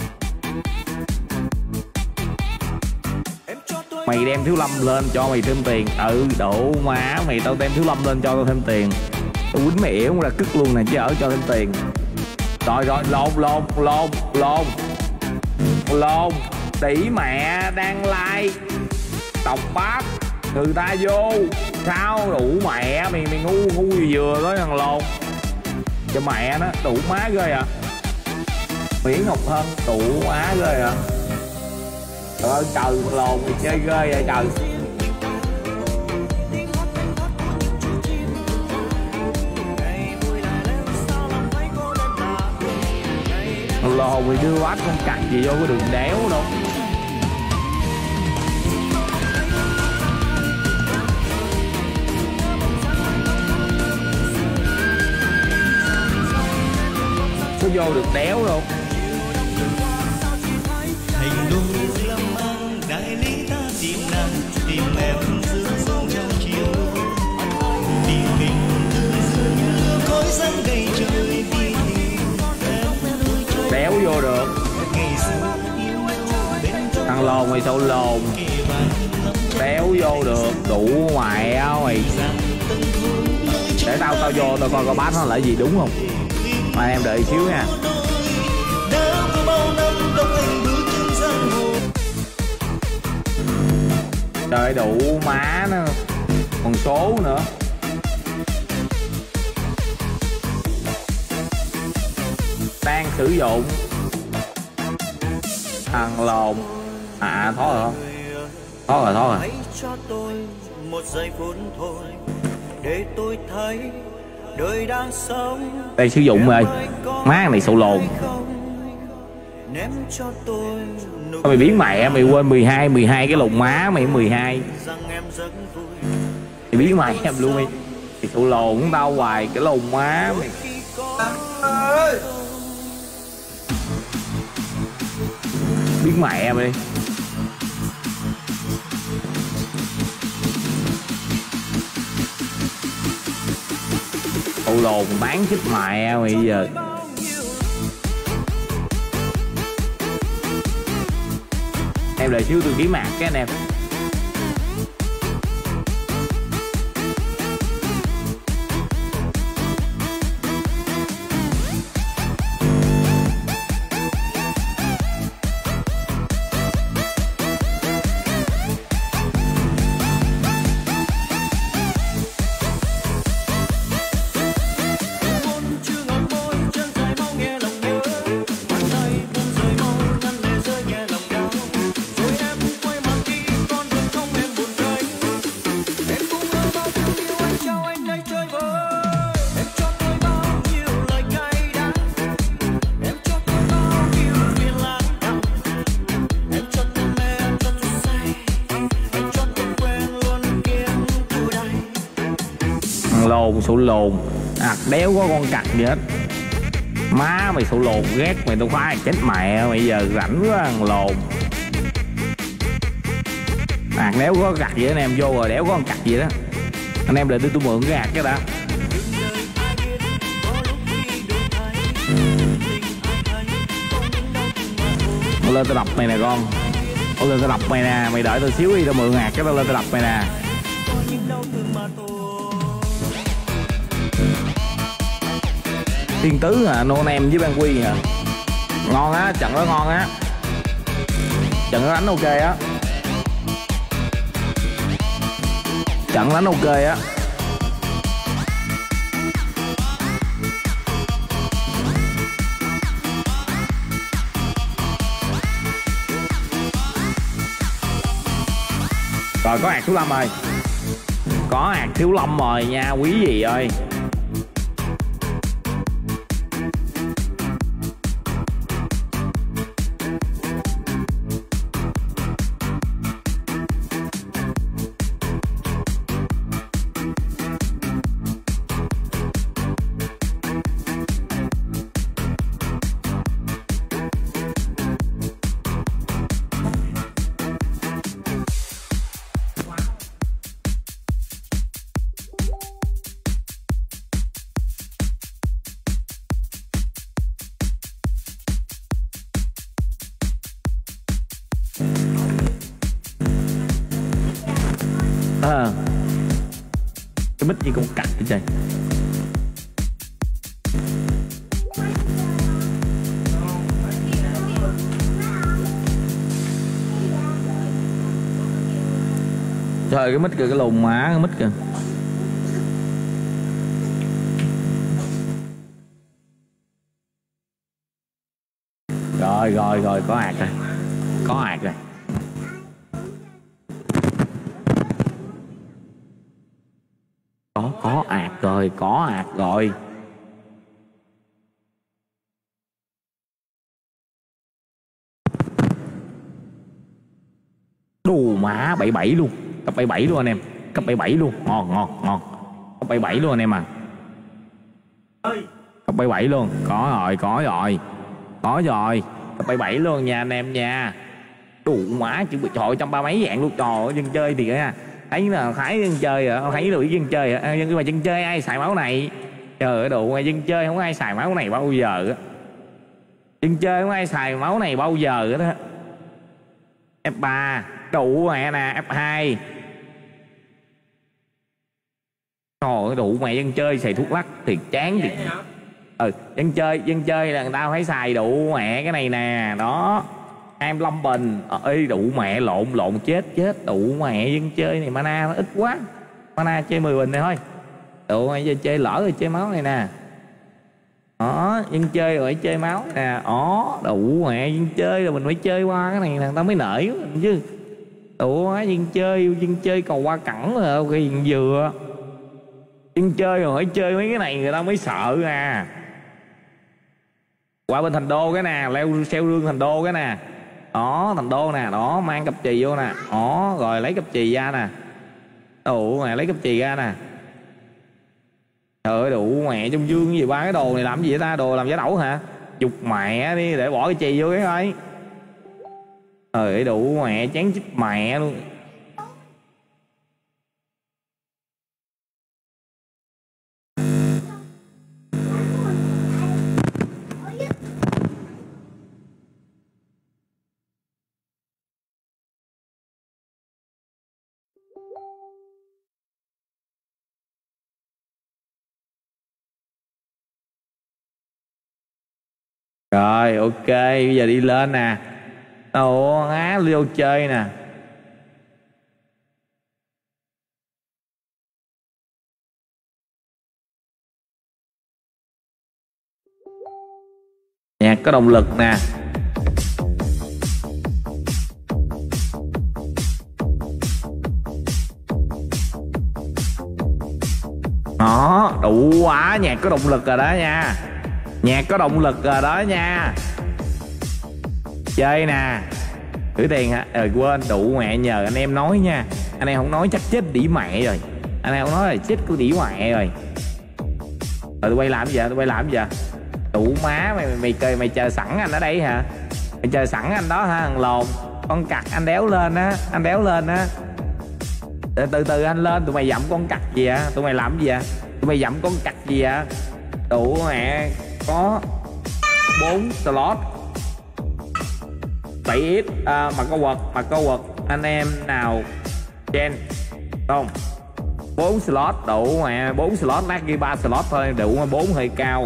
mày đem Thiếu Lâm lên cho mày thêm tiền. Ừ đủ má mày, tao đem Thiếu Lâm lên cho tao thêm tiền. Tao quýnh mày ỉa ra cứt luôn nè chứ ở cho thêm tiền. Rồi rồi lồn lồn lồn lồn lồn tỷ mẹ đang like đọc bát người ta vô sao đủ mẹ mày. Mày ngu ngu vừa vừa tới thằng lồn cho mẹ nó đủ má ghê à. Nguyễn Ngọc Hân đủ má ghê à. Trời ơi trời, lồn mày chơi ghê vậy trời. Lồn mày đưa bát con cặc gì vô cái đường đéo đâu. Có vô được đéo đâu. Đéo vô được. Thằng lồn mày sao lồn. Đéo vô được. Đủ mẹ mày. Để tao tao vô tao coi coi bát nó là gì đúng không. Mà em đợi xíu nha. Trời đủ má nó. Còn số nữa. Đang sử dụng. Thằng lồn. À thoát rồi không? Thoát rồi, thoát rồi. Hãy cho tôi một giây phút thôi để tôi thấy đời đang sống. Đây sử dụng rồi. Má này sầu lồn. Sao mày biến mẹ mày quên mười hai, mười hai cái lồn má mày mười hai. Mày biến mày em luôn mày. Mày sầu lồn cũng đau hoài cái lồn má mày. Biến mẹ mày đi. Ồ lồn bán chích mẹ bây giờ. Em đợi xíu tôi kiếm mặt cái anh em. Lồn sụ lồn à, đéo có con cặc gì hết. Má mày sụ lồn ghét mày tao khoái chết mẹ bây giờ rảnh quá thằng lồn. À đéo có cặc gì anh em vô rồi đéo có con cặc gì đó. Anh em đợi tôi tôi mượn cái hạt cái đã. Tao lên tao đập mày nè con. Tao lên tao đập mày nè, mày đợi tao xíu đi tao mượn hạt cái tao lên tao đập mày nè. Tiên tứ hả, nô nem với ban quy hả? Ngon á, trận đó ngon á. Trận đó đánh ok á. Trận đánh ok á. Rồi có hạt thiếu lâm rồi. Có hạt thiếu lâm rồi nha quý vị ơi. À, cái mít như con cặc vậy trời. Trời cái mít kìa, cái lùn má cái mít kìa. Rồi rồi rồi có hạt rồi. Có hạt rồi. Có có ạt rồi, có ạt rồi. Đù má bảy bảy luôn. Cấp bảy bảy luôn anh em. Cấp bảy bảy luôn. Ngon ngon ngon. Cấp bảy bảy luôn anh em à. Cấp bảy bảy luôn. Có rồi, có rồi. Có rồi. Cấp bảy bảy luôn nha anh em nha. Đủ má chữ trời trăm ba mấy dạng luôn. Trời ơi dân chơi thì á. Thấy là thấy dân chơi rồi, thấy được dân chơi rồi. Nhưng mà dân chơi ai xài máu này. Trời ơi đủ dân chơi không ai xài máu này bao giờ á. Dân chơi không ai xài máu này bao giờ đó. ép ba đủ mẹ nè, ép hai. Trời ơi đủ mẹ dân chơi xài thuốc lắc thì chán thì. Ừ dân chơi dân chơi là người ta phải xài đủ mẹ cái này nè đó. hai mươi lăm bình ơi đủ mẹ lộn lộn chết chết đủ mẹ dân chơi này mana nó ít quá. Mana chơi mười bình này thôi. Đủ mẹ chơi lỡ rồi chơi máu này nè. Đó dân chơi rồi chơi máu nè. Đó đủ mẹ dân chơi rồi mình phải chơi qua cái này là tao mới nể mình chứ. Đủ má dân chơi dân chơi cầu qua cẳng rồi ok dân dừa. Dân chơi rồi phải chơi mấy cái này người ta mới sợ à. Qua bên thành đô cái nè, leo xeo rương thành đô cái nè. Đó thành đô nè, đó mang cặp chì vô nè. Đó rồi lấy cặp chì ra nè. Đủ mẹ lấy cặp chì ra nè. Trời ơi đủ mẹ trong dương gì ba cái đồ này làm gì vậy ta? Đồ làm giá đẩu hả? Dục mẹ đi để bỏ cái chì vô cái thôi. Trời ơi đủ mẹ chán chích mẹ luôn. Rồi ok, bây giờ đi lên nè. Ồ, á vô chơi nè. Nhạc có động lực nè. Đó, đủ quá, nhạc có động lực rồi đó nha. Nhạc có động lực rồi đó nha. Chơi nè. Gửi tiền hả? Ờ quên, đủ mẹ, nhờ anh em nói nha. Anh em không nói chắc chết đĩ mẹ rồi. Anh em không nói là chết của đĩ mẹ rồi. Rồi tôi quay làm gì vậy? Tôi quay làm gì vậy? Đủ má mày mày mày, mày chờ sẵn anh ở đây hả? Mày chờ sẵn anh đó hả thằng lồn? Con cặc anh đéo lên á, anh đéo lên á. Từ từ, từ anh lên, tụi mày dậm con cặc gì vậy? Tụi mày làm gì vậy? Tụi mày dậm con cặc gì vậy? Đủ mẹ, có bốn slot bảy x à, mà có quật, mà có quật. Anh em nào chen không? bốn slot đủ mẹ, bốn slot lát ghi ba slot thôi, đủ mà bốn hơi cao.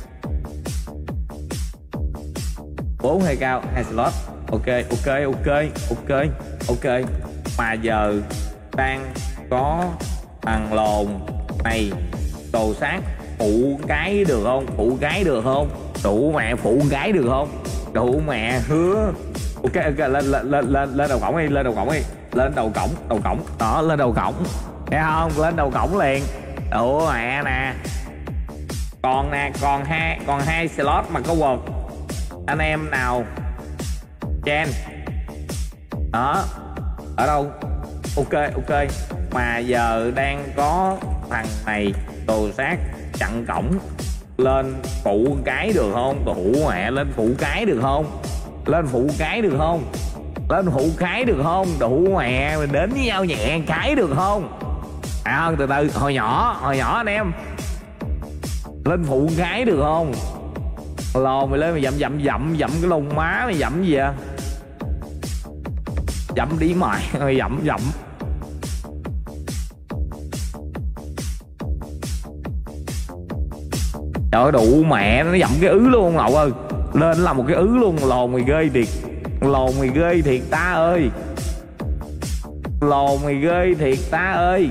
bốn hơi cao, hai slot. Ok, ok, ok, ok, ok. Mà giờ đang có thằng lồn này đồ sát, phụ cái được không? Phụ cái được không? Đủ mẹ, phụ cái được không? Đủ mẹ hứa. Ok, ok, lên lên lên lên lên đầu cổng đi, lên đầu cổng đi, lên đầu cổng, đầu cổng đó, lên đầu cổng, nghe không? Lên đầu cổng liền. Đủ mẹ nè. Còn nè, còn hai, còn hai slot mà có quật. Anh em nào chen đó ở đâu? Ok, ok. Mà giờ đang có thằng này đồ sát chặn cổng, lên phụ cái được không? Đủ mẹ, lên phụ cái được không? Lên phụ cái được không? Lên phụ cái được không? Đủ mẹ, mình đến với nhau nhẹ cái được không? À không, từ từ, hồi nhỏ, hồi nhỏ anh em. Lên phụ cái được không? Lò mày lên mày dậm dậm dậm dậm cái lông má mày dậm gì vậy? Dậm đi mày, mày dậm dậm. Trời ơi đủ mẹ, nó dậm cái ứ luôn Ngọc ơi. Lên là một cái ứ luôn, lồn mày ghê thiệt. Lồn mày ghê thiệt ta ơi. Lồn mày ghê thiệt ta ơi.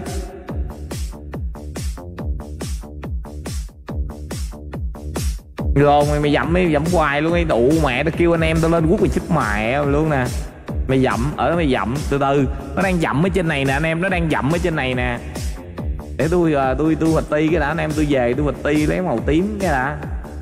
Rồi mày mày dậm đi, dậm hoài luôn đi, đủ mẹ, tao kêu anh em tao lên quốc mày chích mẹ luôn nè. Mày dậm, ở đó mày dậm, từ từ. Nó đang dậm ở trên này nè anh em, nó đang dậm ở trên này nè. Để tôi tôi tôi hoạch ti cái đã anh em, tôi về tôi hoạch ti lấy màu tím cái đã.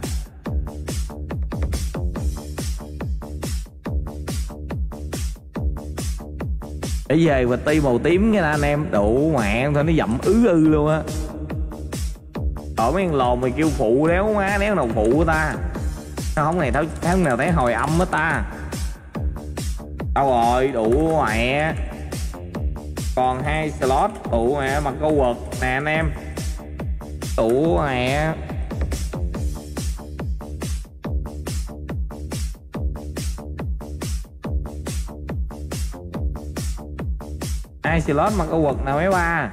Để về hoạch ti màu tím cái đã anh em, đủ mẹ, thôi nó dậm ứ ư luôn á. Ở mấy con lồn mày kêu phụ đéo má, đéo nào phụ của ta. Nó không này tháo tháng nào thấy hồi âm á ta. Đâu rồi, đủ mẹ. Còn hai slot, đủ mẹ, mà câu quật nè anh em. Đủ mẹ. Hai slot mà câu quật nào mấy ba.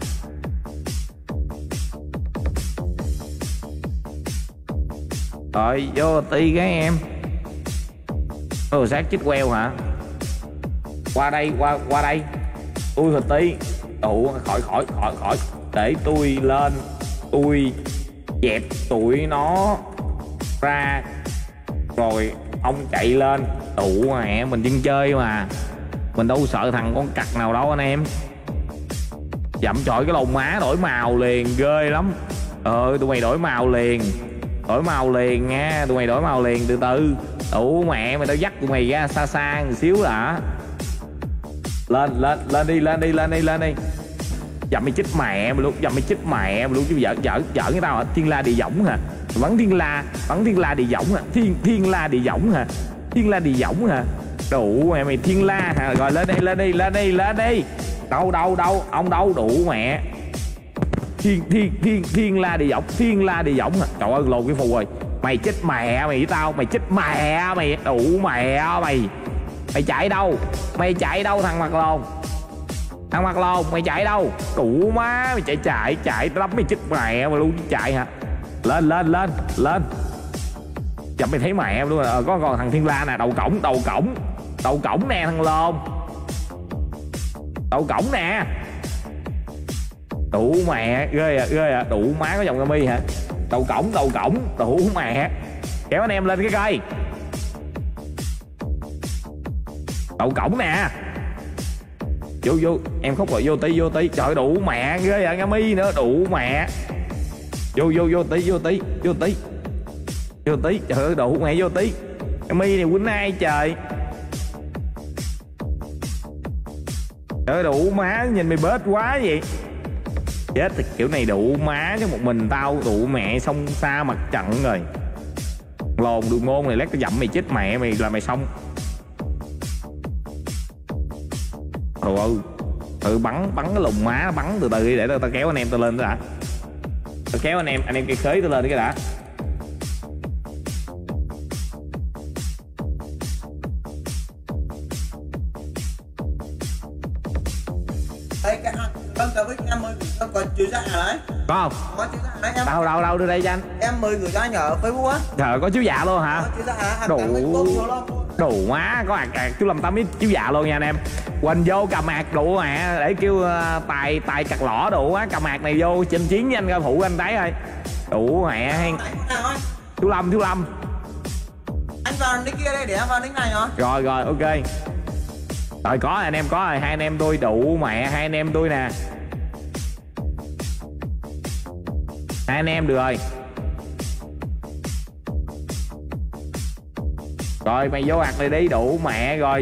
Rồi vô ti cái em. Đồ sát chích queo hả? Qua đây, qua qua đây. Tôi hồi tí. Đủ khỏi khỏi khỏi khỏi. Để tôi lên. Tôi dẹp tụi nó ra. Rồi ông chạy lên. Đủ mẹ, mình dân chơi mà. Mình đâu sợ thằng con cặc nào đâu anh em. Dậm chọi cái lồng má đổi màu liền, ghê lắm. Ờ tụi mày đổi màu liền. Đổi màu liền nha, tụi mày đổi màu liền, từ từ. Đủ mẹ, mày tao dắt tụi mày ra xa xa một xíu đã. Lên, lên, lên đi, lên đi, lên đi, lên đi. Dậm mày chích mẹ mày luôn, dậm mày chích mẹ mày luôn chứ giỡn giỡn giỡn cái tao hả? Thiên la địa võng hả? Bắn thiên la, bắn thiên la địa võng hả? Thiên thiên la địa võng hả? Thiên la địa võng hả? Đủ mẹ mày thiên la hả? Rồi lên đi, lên đi, lên đi, lên đi. Đâu đâu đâu, ông đâu, đủ mẹ. Thiên thiên thiên thiên la địa võng, thiên la địa võng hả? Trời ơi lồn cái phù rồi. Mày chết mẹ mày với tao, mày chết mẹ mày, đủ mẹ mày. Mày chạy đâu? Mày chạy đâu thằng mặt lồn? Thằng mặt lồn mày chạy đâu? Đủ má mày chạy chạy chạy lắm mày chết mẹ mày luôn, chạy hả? Lên lên lên lên. Chậm mày thấy mẹ em luôn. Ờ, có còn thằng Thiên La nè, đầu cổng, đầu cổng, đầu cổng nè thằng lồn, đầu cổng nè. Đủ mẹ, ghê à, ghê à. Đủ má có dòng mi hả? Đầu cổng, đầu cổng, đủ mẹ. Kéo anh em lên cái cây. Đầu cổng nè. Vô vô, em khóc rồi, vô tí vô tí. Trời đủ mẹ, ghê à, mi nữa, đủ mẹ. Vô vô vô tí vô tí vô tí vô tí. Trời ơi đủ mẹ, vô tí. Mi này quýnh ai trời. Trời ơi đủ má, nhìn mày bết quá vậy. Chết thì kiểu này đủ má chứ một mình tao đủ mẹ xong xa mặt trận rồi. Lồn đường môn này lát tao dậm mày chết mẹ mày là mày xong. Trời ơi. Tự bắn bắn cái lùng má, bắn từ từ đi để tao, tao kéo anh em tao lên đã. Tao kéo anh em anh em cây khế tao lên cái đã. Đây cái vâng tao với em ơi, tao còn chưa ra hả đấy? Có không? Có chưa ra đấy em. Đâu đâu đâu đưa đây cho anh. Em mời người ra nhờ Facebook á. Trời có chiếu dạ luôn hả? Có chưa ra hả? Đủ đủ má, có ạc ạc chú Lâm Tâm biết chiếu dạ luôn nha anh em. Quỳnh vô cầm ạc đủ mẹ để kêu uh, tài tài chặt lõ đủ á, cầm ạc này vô chinh chiến với anh ra phụ anh thấy thôi. Đủ mẹ hay. Chú Lâm chú Lâm. Anh vào đến kia đây để em vào đến này rồi. Rồi rồi ok. Rồi có anh em có rồi, hai anh em tôi đủ mẹ, hai anh em tôi nè. Hai anh em được rồi. Rồi mày vô ạc này đi đủ mẹ rồi.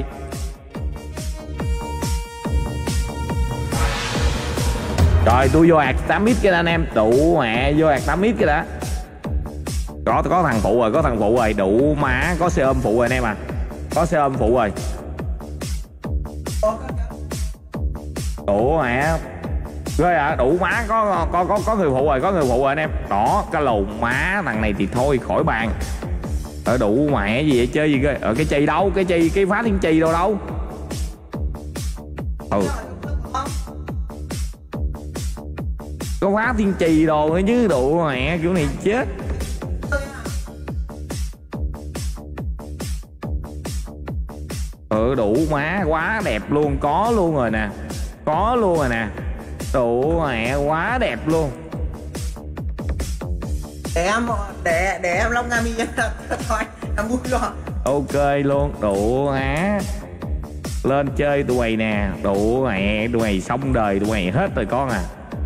Rồi tôi vô ạc tám mít cái đó anh em, đủ mẹ vô ạc tám mít cái đã. Có có thằng phụ rồi, có thằng phụ rồi, đủ má, có xe ôm phụ rồi anh em à. Có xe ôm phụ rồi. Đủ mẹ. Ghê à, đủ má, có có có có người phụ rồi, có người phụ rồi anh em. Đó, cái lùn má thằng này thì thôi khỏi bàn. Ở đủ mẹ gì vậy, chơi gì ghê. Ở cái chi đâu, cái chi cái phá thiên chi đâu đâu. Ừ. Có phá thiên trì đồ nữa chứ, đủ mẹ kiểu này chết. Ừ đủ má quá đẹp luôn, có luôn rồi nè. Có luôn rồi nè. Đủ mẹ quá đẹp luôn. Để em để để em long nga mi thôi, em vui rồi. Ok luôn, đủ má. Lên chơi tụi mày nè, đủ mẹ tụi mày xong đời tụi mày hết rồi con à.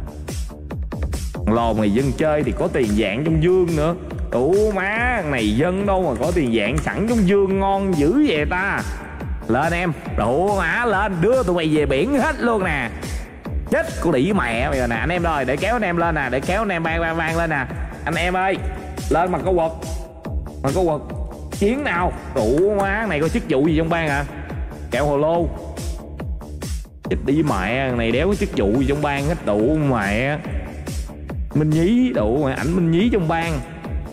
Lò mày dân chơi thì có tiền dạng trong dương nữa. Đủ má, này dân đâu mà có tiền dạng sẵn trong dương ngon dữ vậy ta. Lên em, đủ má lên, đưa tụi mày về biển hết luôn nè. Chết cô đĩ mẹ mày rồi nè, anh em rồi, để kéo anh em lên nè, để kéo anh em ban ban ban lên nè. Anh em ơi, lên mặt có quật. Mặt có quật. Chiến nào, đủ má, này có chức vụ gì trong bang hả? Kẹo hồ lô. Chết đi mẹ, này đéo có chức vụ gì trong bang hết, đủ mẹ. Minh Nhí, đủ mẹ, ảnh Minh Nhí trong bang.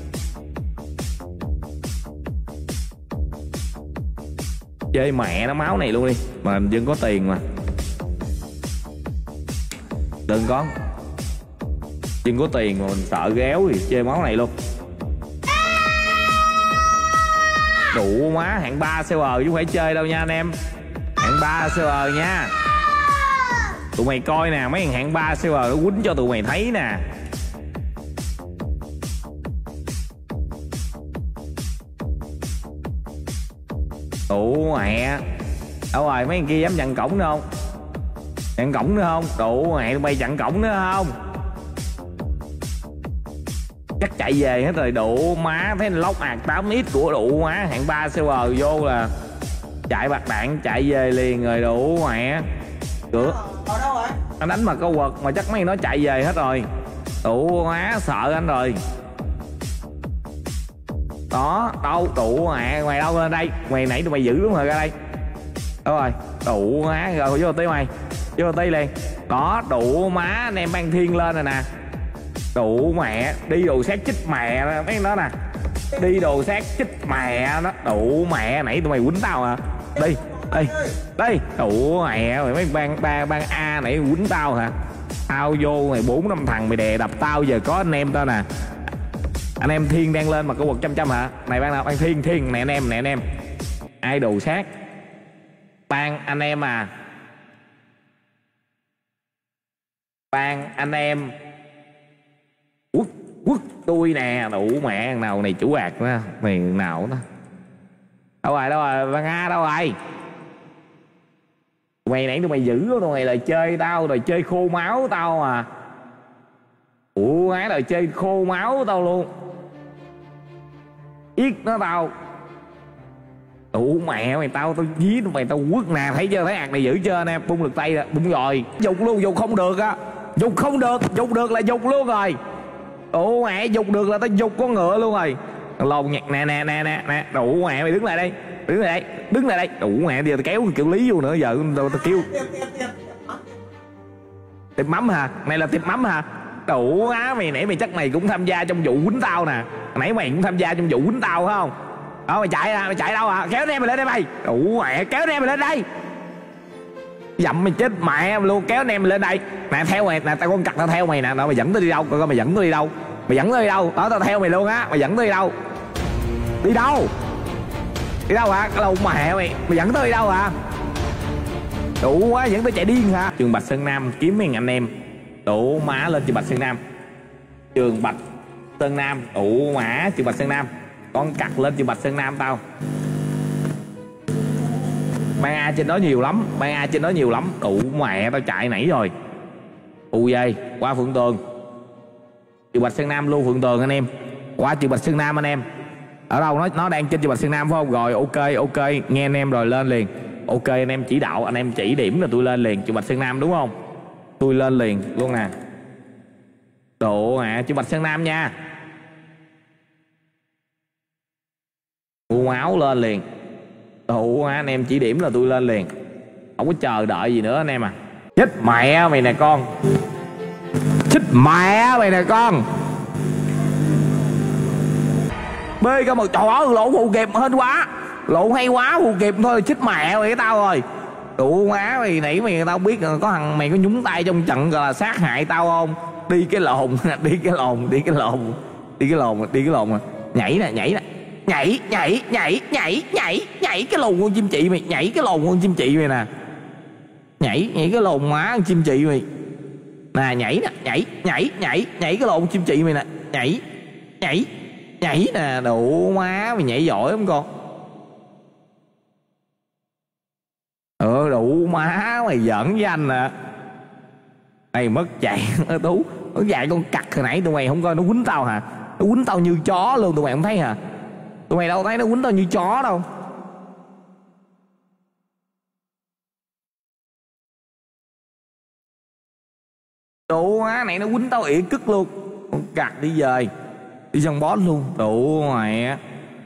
Chơi mẹ nó máu này luôn đi. Mà dân có tiền mà. Đừng có. Dân có tiền mà mình sợ ghéo thì chơi máu này luôn. Đủ má, hạng ba server chứ không phải chơi đâu nha anh em. Hạng ba server nha. Tụi mày coi nè, mấy thằng hạng ba server nó quýnh cho tụi mày thấy nè. Đủ mẹ. Đâu rồi, mấy thằng kia dám chặn cổng nữa không? Chặn cổng nữa không? Đủ mẹ, tụi mày chặn cổng nữa không? Chắc chạy về hết rồi, đủ má. Thấy lóc ạc tám ít của đủ má. Hạng ba server vô là chạy bạc đạn chạy về liền rồi, đủ mẹ. Cửa anh đánh mà câu quật mà chắc mấy nó chạy về hết rồi. Đủ má, sợ anh rồi. Đó, đâu, đủ mẹ, mày đâu lên đây. Mày nãy tụi mày giữ đúng rồi, ra đây. Đâu rồi, đủ má, rồi vô tí mày. Vô tí liền. Đó, đủ má, anh em ban thiên lên rồi nè. Đủ mẹ, đi đồ sát chích mẹ mấy nó nè. Đi đồ sát chích mẹ nó, đủ mẹ, nãy tụi mày quýnh tao hả? Đi, đi, đi, đủ mẹ, mày mấy ban ba ban A nãy quýnh tao hả? Tao vô mày bốn năm thằng mày đè đập tao, giờ có anh em tao nè. Anh em Thiên đang lên mà có quật trăm trăm hả? Này ban nào ban Thiên Thiên nè anh em nè anh em. Ai đồ sát. Ban anh em à. Ban anh em. Quất quất tôi nè, đủ mẹ nào này chủ ạc đó, này nào đó. Đâu rồi đâu rồi Ban A đâu rồi? Tụi mày nãy tụi mày giữ tụi mày là chơi tao rồi chơi khô máu tao mà. Ủa ái là chơi khô máu tao luôn. Ít nó tao. Đủ mẹ mày tao tao dí tụi mày tao quất nè, thấy chưa, thấy ạc này giữ chưa anh em, bung lực tay rồi, bung rồi. Dục luôn, dục không được á. Dục không được, dục được là dục luôn rồi. Đủ mẹ dục được là tao dục con ngựa luôn rồi. Lồn nhạc nè nè nè nè nè, đủ mẹ mày đứng lại đây. Đứng lại đây, đứng lại đây. Đủ mẹ đi tao kéo kiểu lý vô nữa giờ tao, tao kêu. Tiệm mắm hả? Này là tiệm mắm hả? Đủ á mày nãy mày chắc mày cũng tham gia trong vụ quýnh tao nè. Nãy mày cũng tham gia trong vụ quýnh tao phải không? Ờ mày chạy ra, mày chạy đâu à? Kéo em mày lên đây mày. Đủ mẹ kéo em mày lên đây. Dậm mày chết mẹ em luôn, kéo em mày lên đây. Nè theo mày, nè tao con cặc tao theo mày nè, mày dẫn tao đi đâu? Coi coi mày dẫn tao đi đâu? Mày dẫn tao đi đâu? Đó tao theo mày luôn á, mày dẫn tao đi đâu? Đi đâu? Đi đâu hả? Cái lồng mẹ mày, mày dẫn tao đi đâu hả? Đủ quá, dẫn tao chạy điên hả? Trường Bạch Sơn Nam kiếm mấy anh em. Đủ má lên trường Bạch Sơn Nam. Trường Bạch Sơn Nam, đủ mã trường Bạch Sơn Nam. Con cặc lên trường Bạch Sơn Nam tao. Ban A trên đó nhiều lắm, ban A trên đó nhiều lắm. Đủ mẹ tao chạy nãy rồi. U dây qua Phượng Tường. Trường Bạch Sơn Nam luôn Phượng Tường anh em. Qua trường Bạch Sơn Nam anh em. Ở đâu nó nó đang trên trường Bạch Sơn Nam phải không? Rồi ok ok, nghe anh em rồi lên liền. Ok anh em chỉ đạo, anh em chỉ điểm là tôi lên liền trường Bạch Sơn Nam đúng không? Tôi lên liền luôn nè. Độ hả, trường Bạch Sơn Nam nha. Mua áo lên liền. Độ hả, anh em chỉ điểm là tôi lên liền. Không có chờ đợi gì nữa anh em à. Chết mẹ mày nè con. Chết mẹ mày nè con. Bê cái một trời ơi lộn phụ kịp hên quá. Lộn hay quá phụ kịp thôi, chết mẹ mày cái tao rồi. Đủ má mày nãy mày tao biết có thằng mày có nhúng tay trong trận gọi là sát hại tao không? Đi cái lồn, đi cái lồn, đi cái lồn, đi cái lồn, đi cái lồn mà. Nhảy nè, nhảy nè. Nhảy, nhảy, nhảy, nhảy, nhảy, nhảy cái lồn con chim chị mày, nhảy cái lồn con chim chị mày nè. Nhảy, nhảy cái lồn má con chim chị mày. Nè nhảy nè, nhảy, nhảy, nhảy, nhảy cái lồn chim chị mày nè. Nhảy, nhảy, nhảy nè, đủ má mày nhảy giỏi lắm con. Ừ đủ má mày giỡn với anh nè. Mày mất chạy Tú. Mất chạy con cặc hồi nãy tụi mày không coi nó quýnh tao hả? Nó quýnh tao như chó luôn tụi mày không thấy hả? Tụi mày đâu thấy nó quýnh tao như chó đâu. Đủ má này nó quýnh tao ỉa cứt luôn. Con cặc đi về. Đi sân boss luôn. Đủ mày á.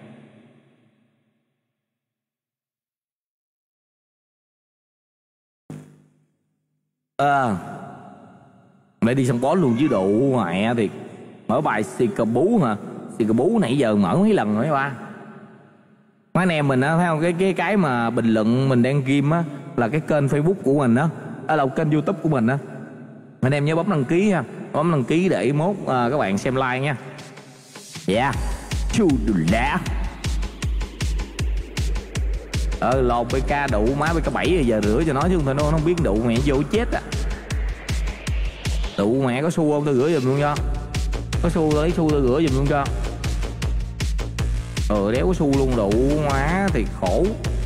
Ờ à, mẹ đi sân boss luôn chứ đủ mẹ thiệt. Mở bài xì cà bú hả? Xì cà bú nãy giờ mở mấy lần rồi mấy ba. Mấy anh em mình á thấy không, cái cái cái mà bình luận mình đang ghim á là cái kênh Facebook của mình á, đó là kênh YouTube của mình á. Anh em nhớ bấm đăng ký ha, bấm đăng ký để mốt uh, các bạn xem like nha. Yeah, chu đủ lá. Ờ lột bê ca đủ má bê ca bảy rồi giờ rửa cho nó chứ không thôi nó không biết đủ mẹ vô chết á. Đủ mẹ có xu không tôi rửa giùm luôn cho. Có xu lấy xu tôi rửa giùm luôn cho. Ờ đéo có xu luôn đủ má thì khổ.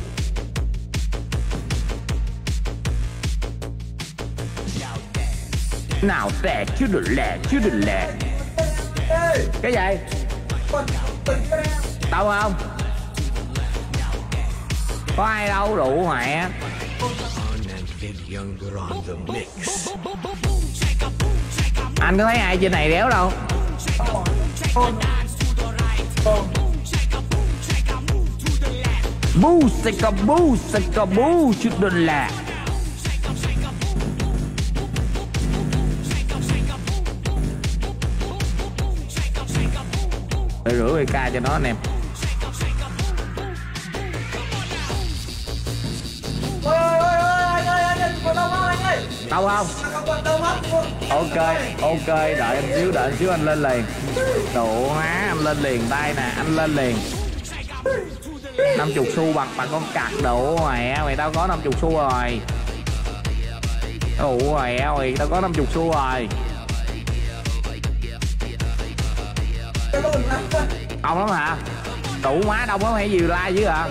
Nào tè chứ đừng lẹ chứ đừng lẹ. Cái gì? Đâu không? Có ai đâu đủ mẹ. Anh có thấy ai trên này đéo đâu. Bu sika bu sika bu chứ đừng lẹ. Để rửa bê ca cho nó anh em. Ôi ôi ôi anh ơi anh ơi, còn đâu anh ơi. Đâu không? Ok, ok, đợi anh xíu, đợi anh xíu anh lên liền. Độ má, anh lên liền tay nè, anh lên liền. năm mươi xu bằng bằng con cặc độ mẹ, mày tao có năm mươi xu rồi. Ủa mẹ mày tao có năm mươi xu rồi. Đông lắm hả? Đủ má đông lắm hay gì like chứ hả?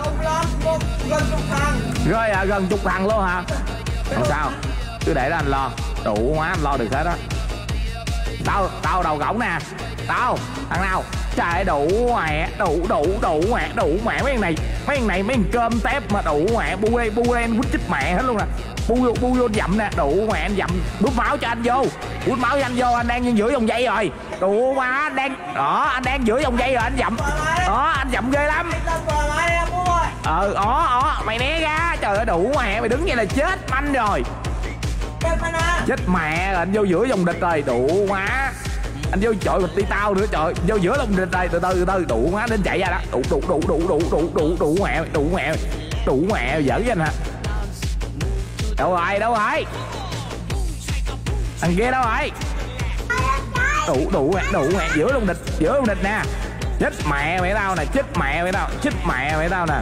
Rồi à, gần chục thằng luôn hả? Không sao, cứ để đó anh lo. Đủ má anh lo được hết á. Tao, tao đầu gỗng nè. Tao, thằng nào? Trời đủ mẹ, đủ đủ đủ mẹ, đủ mẹ mấy thằng này. Mấy thằng này mấy thằng cơm tép mà đủ mẹ, bu đen bu đen quýt chích mẹ hết luôn nè. Bu vô bu vô dậm nè, đủ mẹ anh dậm, bút máu cho anh vô. Bút máu cho anh vô, anh đang giữa vòng dây rồi. Đủ má anh đang đó, anh đang giữa vòng dây rồi anh dậm. Đó, anh dậm ghê lắm. Ờ, đó, đó, mày né ra. Trời ơi đủ mẹ, mày đứng vậy là chết manh rồi. Chết mẹ rồi, anh vô giữa vòng địch rồi, đủ má. Anh vô chọi mình đi tao nữa, trời, vô giữa lòng địch đây, từ từ từ từ đủ má đến chạy ra đó. Đủ đủ đủ đủ đủ đủ đủ đủ mẹ, đủ mẹ. Đủ mẹ giỡn với anh hả? Đâu rồi, đâu rồi? Thằng kia đâu rồi? Đủ đủ mẹ, đủ mẹ, giữa lòng địch, giữa lòng địch nè. Chết mẹ mày tao nè, chết mẹ mày tao, chết mẹ mày tao nè.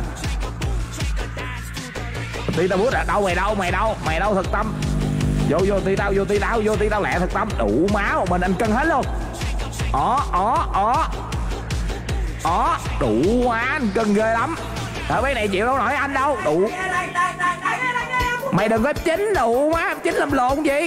Tí tao bút à, đâu mày đâu, mày đâu, mày đâu thực tâm. Vô vô tí tao, vô tí tao, vô tí tao lẹ thực tâm. Đủ máu mình anh cân hết luôn. Ó ó ó ó, đủ quá anh cân ghê lắm. Ở mấy này chịu đâu nổi anh đâu. Đủ mày đừng có chín đủ má, chín làm lộn gì.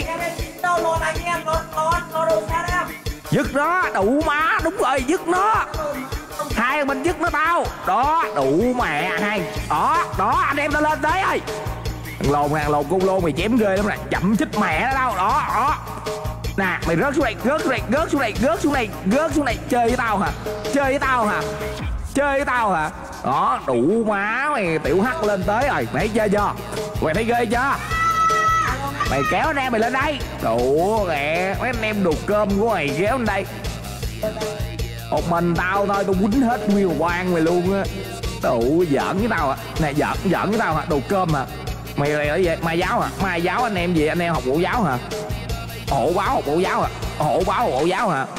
Dứt nó, đủ má, đúng rồi, dứt nó. Hai mình dứt nó tao. Đó, đủ mẹ hai. Đó, đó, anh em tao lên tới ơi. Thằng lồn, thằng lồn cung lôn mày chém ghê lắm nè. Chậm chích mẹ nó đâu. Đó, đó. Nè, mày rớt xuống đây, rớt xuống đây, rớt xuống đây, rớt xuống đây, rớt xuống đây. Chơi với tao hả? Chơi với tao hả? Chơi với tao hả? Đó, đủ má mày tiểu hắc lên tới rồi. Mày thấy chơi chưa? Mày thấy ghê chưa? Mày kéo anh em mày lên đây. Đủ mẹ, mấy anh em đồ cơm của mày kéo lên đây. Một mình tao thôi, tao quýnh hết nguyên quan mày luôn á. Đủ giỡn với tao hả? Nè, giỡn, giỡn với tao hả? Đồ cơm hả? Mày là gì vậy? Mai giáo hả? Mai giáo anh em gì? Anh em học mẫu giáo hả? Hộ báo học mẫu giáo hả? Hộ báo học mẫu giáo hả?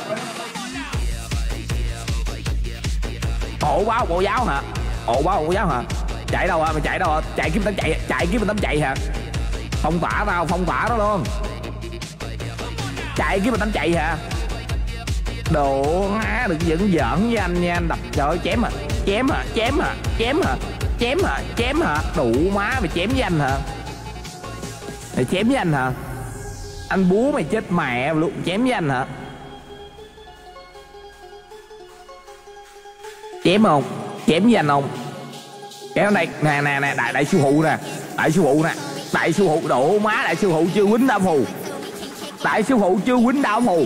Hộ báo học mẫu giáo hả? Hộ báo học mẫu giáo hả? Chạy đâu hả? Mày chạy đâu hả? Chạy kiếm tấm chạy, chạy kiếm tấm chạy hả? Phong tỏa tao, phong tỏa nó luôn. Chạy kiếm tấm chạy hả? Đồ má đừng giỡn giỡn với anh nha, anh đập trời ơi, chém hả? Chém hả? Chém hả? Chém hả? Chém hả? Chém hả? Đủ má mày chém với anh hả? Mày chém với anh hả? Anh búa mày chết mẹ luôn, chém với anh hả? Chém không? Chém với anh không? Kéo đây, nè nè nè, đại đại sư phụ nè, đại sư phụ nè, đại sư phụ đổ má, đại sư phụ chưa quýnh đao phù, đại sư phụ chưa quýnh đao phù.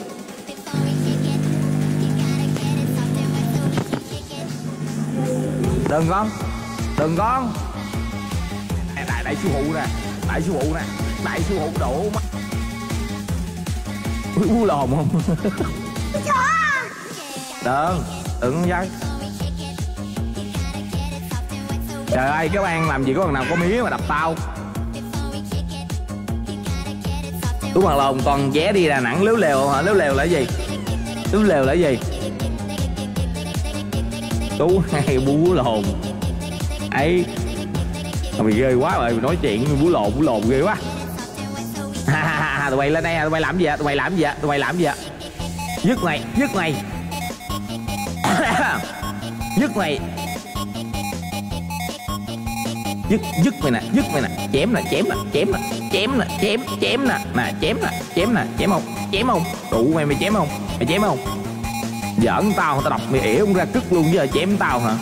Đừng con, đừng con. Đại đại sư phụ nè, đại sư phụ nè, đại sư phụ đổ má. Bú lồn không? Đừng, đừng dây. Trời ơi, các bạn làm gì có thằng nào có mía mà đập tao. Tú Bằng Lồn còn vé đi Đà Nẵng lếu lèo hả? Lếu lèo là gì? Lếu lèo là gì? Tú hay bú lồn ấy. Mày ghê quá rồi, nói chuyện bú lồn bú lồn ghê quá. Ha ha ha, tụi mày lên đây, tụi mày làm gì vậy? Tụi mày làm gì vậy? Tụi mày làm gì vậy? Dứt mày, dứt mày. Dứt mày. Dứt dứt mày nè, dứt mày nè, chém nè, chém nè, chém nè, chém nè, chém chém nè, nè chém nè, chém nè, chém không? Chém không? Đủ mày mày chém không? Mày chém không? Giỡn tao, tao đập mày ỉa không ra cứt luôn chứ chém tao hả?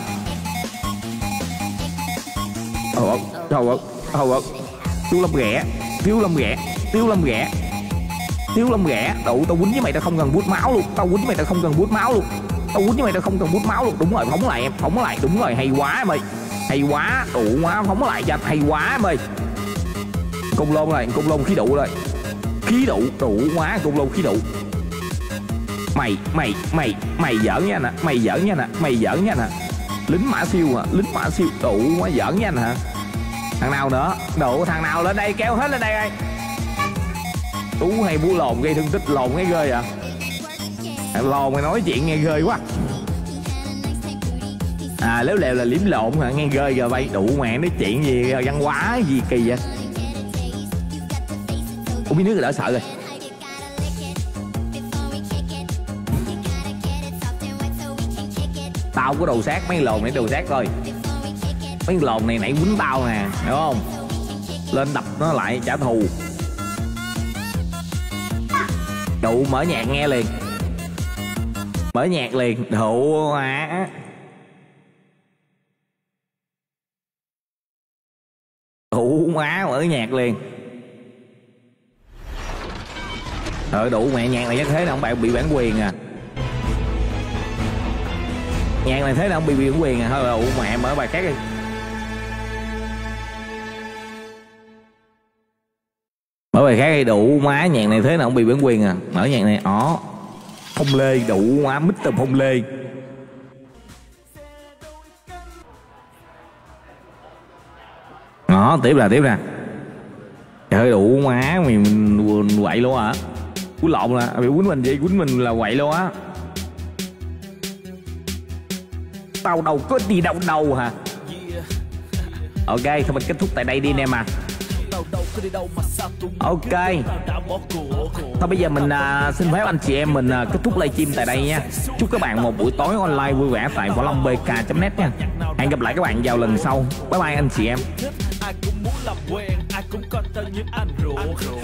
Thôi ơi, thôi ơi, thôi ơi. Thiếu lâm ghẻ, thiếu lâm ghẻ, thiếu lâm ghẻ, thiếu lâm ghẻ. Đủ tao quýnh với mày tao không cần bút máu luôn, tao quýnh với mày tao không cần bút máu luôn, tao quýnh với mày tao không cần bút máu luôn. Đúng rồi, phóng lại em, phóng lại, đúng rồi, hay quá mày, hay quá, đủ quá, phóng lại cho anh, hay quá mày. Cung lôn này, cung lôn khí đủ rồi, khí đủ, đủ quá, cung lôn khí đủ. Mày, mày, mày, mày giỡn nha nè, mày giỡn nha nè, mày giỡn nha nè. Lính mã siêu hả? Lính mã siêu, đủ quá, giỡn nha nè hả? Thằng nào nữa? Đủ thằng nào lên đây, kéo hết lên đây ơi. Tú hay bú lồn gây thương tích, lồn nghe ghê vậy. Lồn mày nói chuyện nghe ghê quá. À léo lèo là liếm lộn hả, nghe ghê giờ bay đủ mẹ nói chuyện gì văn hóa gì kỳ vậy. Uống miếng nước rồi đỡ sợ rồi. Tao có đồ sát mấy lồn này, đồ sát coi. Mấy lồn này nãy quýnh tao nè, hiểu không? Lên đập nó lại trả thù. Đủ mở nhạc nghe liền. Mở nhạc liền, đủ hả? Đủ má mở nhạc liền. Ờ đủ mẹ nhạc này chắc thế nào ông bạn bị bản quyền à. Nhạc này thế nào ông bị bản quyền à. Thôi đủ mẹ mở bài khác đi. Mở bài khác đi, đủ má nhạc này thế nào ông bị bản quyền à. Mở nhạc này, ó Phong Lê, đủ má mít tùm Phong Lê. Đó, tiếp là tiếp nè. Trời ơi đủ má mày mình quậy luôn hả? Cú lộn là bị quýnh mình vậy, quýnh mình là quậy luôn á. Tao đâu có đi đâu đâu hả? Ok, thôi mình kết thúc tại đây đi anh em à. Ok. Thôi bây giờ mình uh, xin phép anh chị em mình uh, kết thúc livestream tại đây nha. Chúc các bạn một buổi tối online vui vẻ tại võ long b k chấm net nha. Hẹn gặp lại các bạn vào lần sau. Bye bye anh chị em.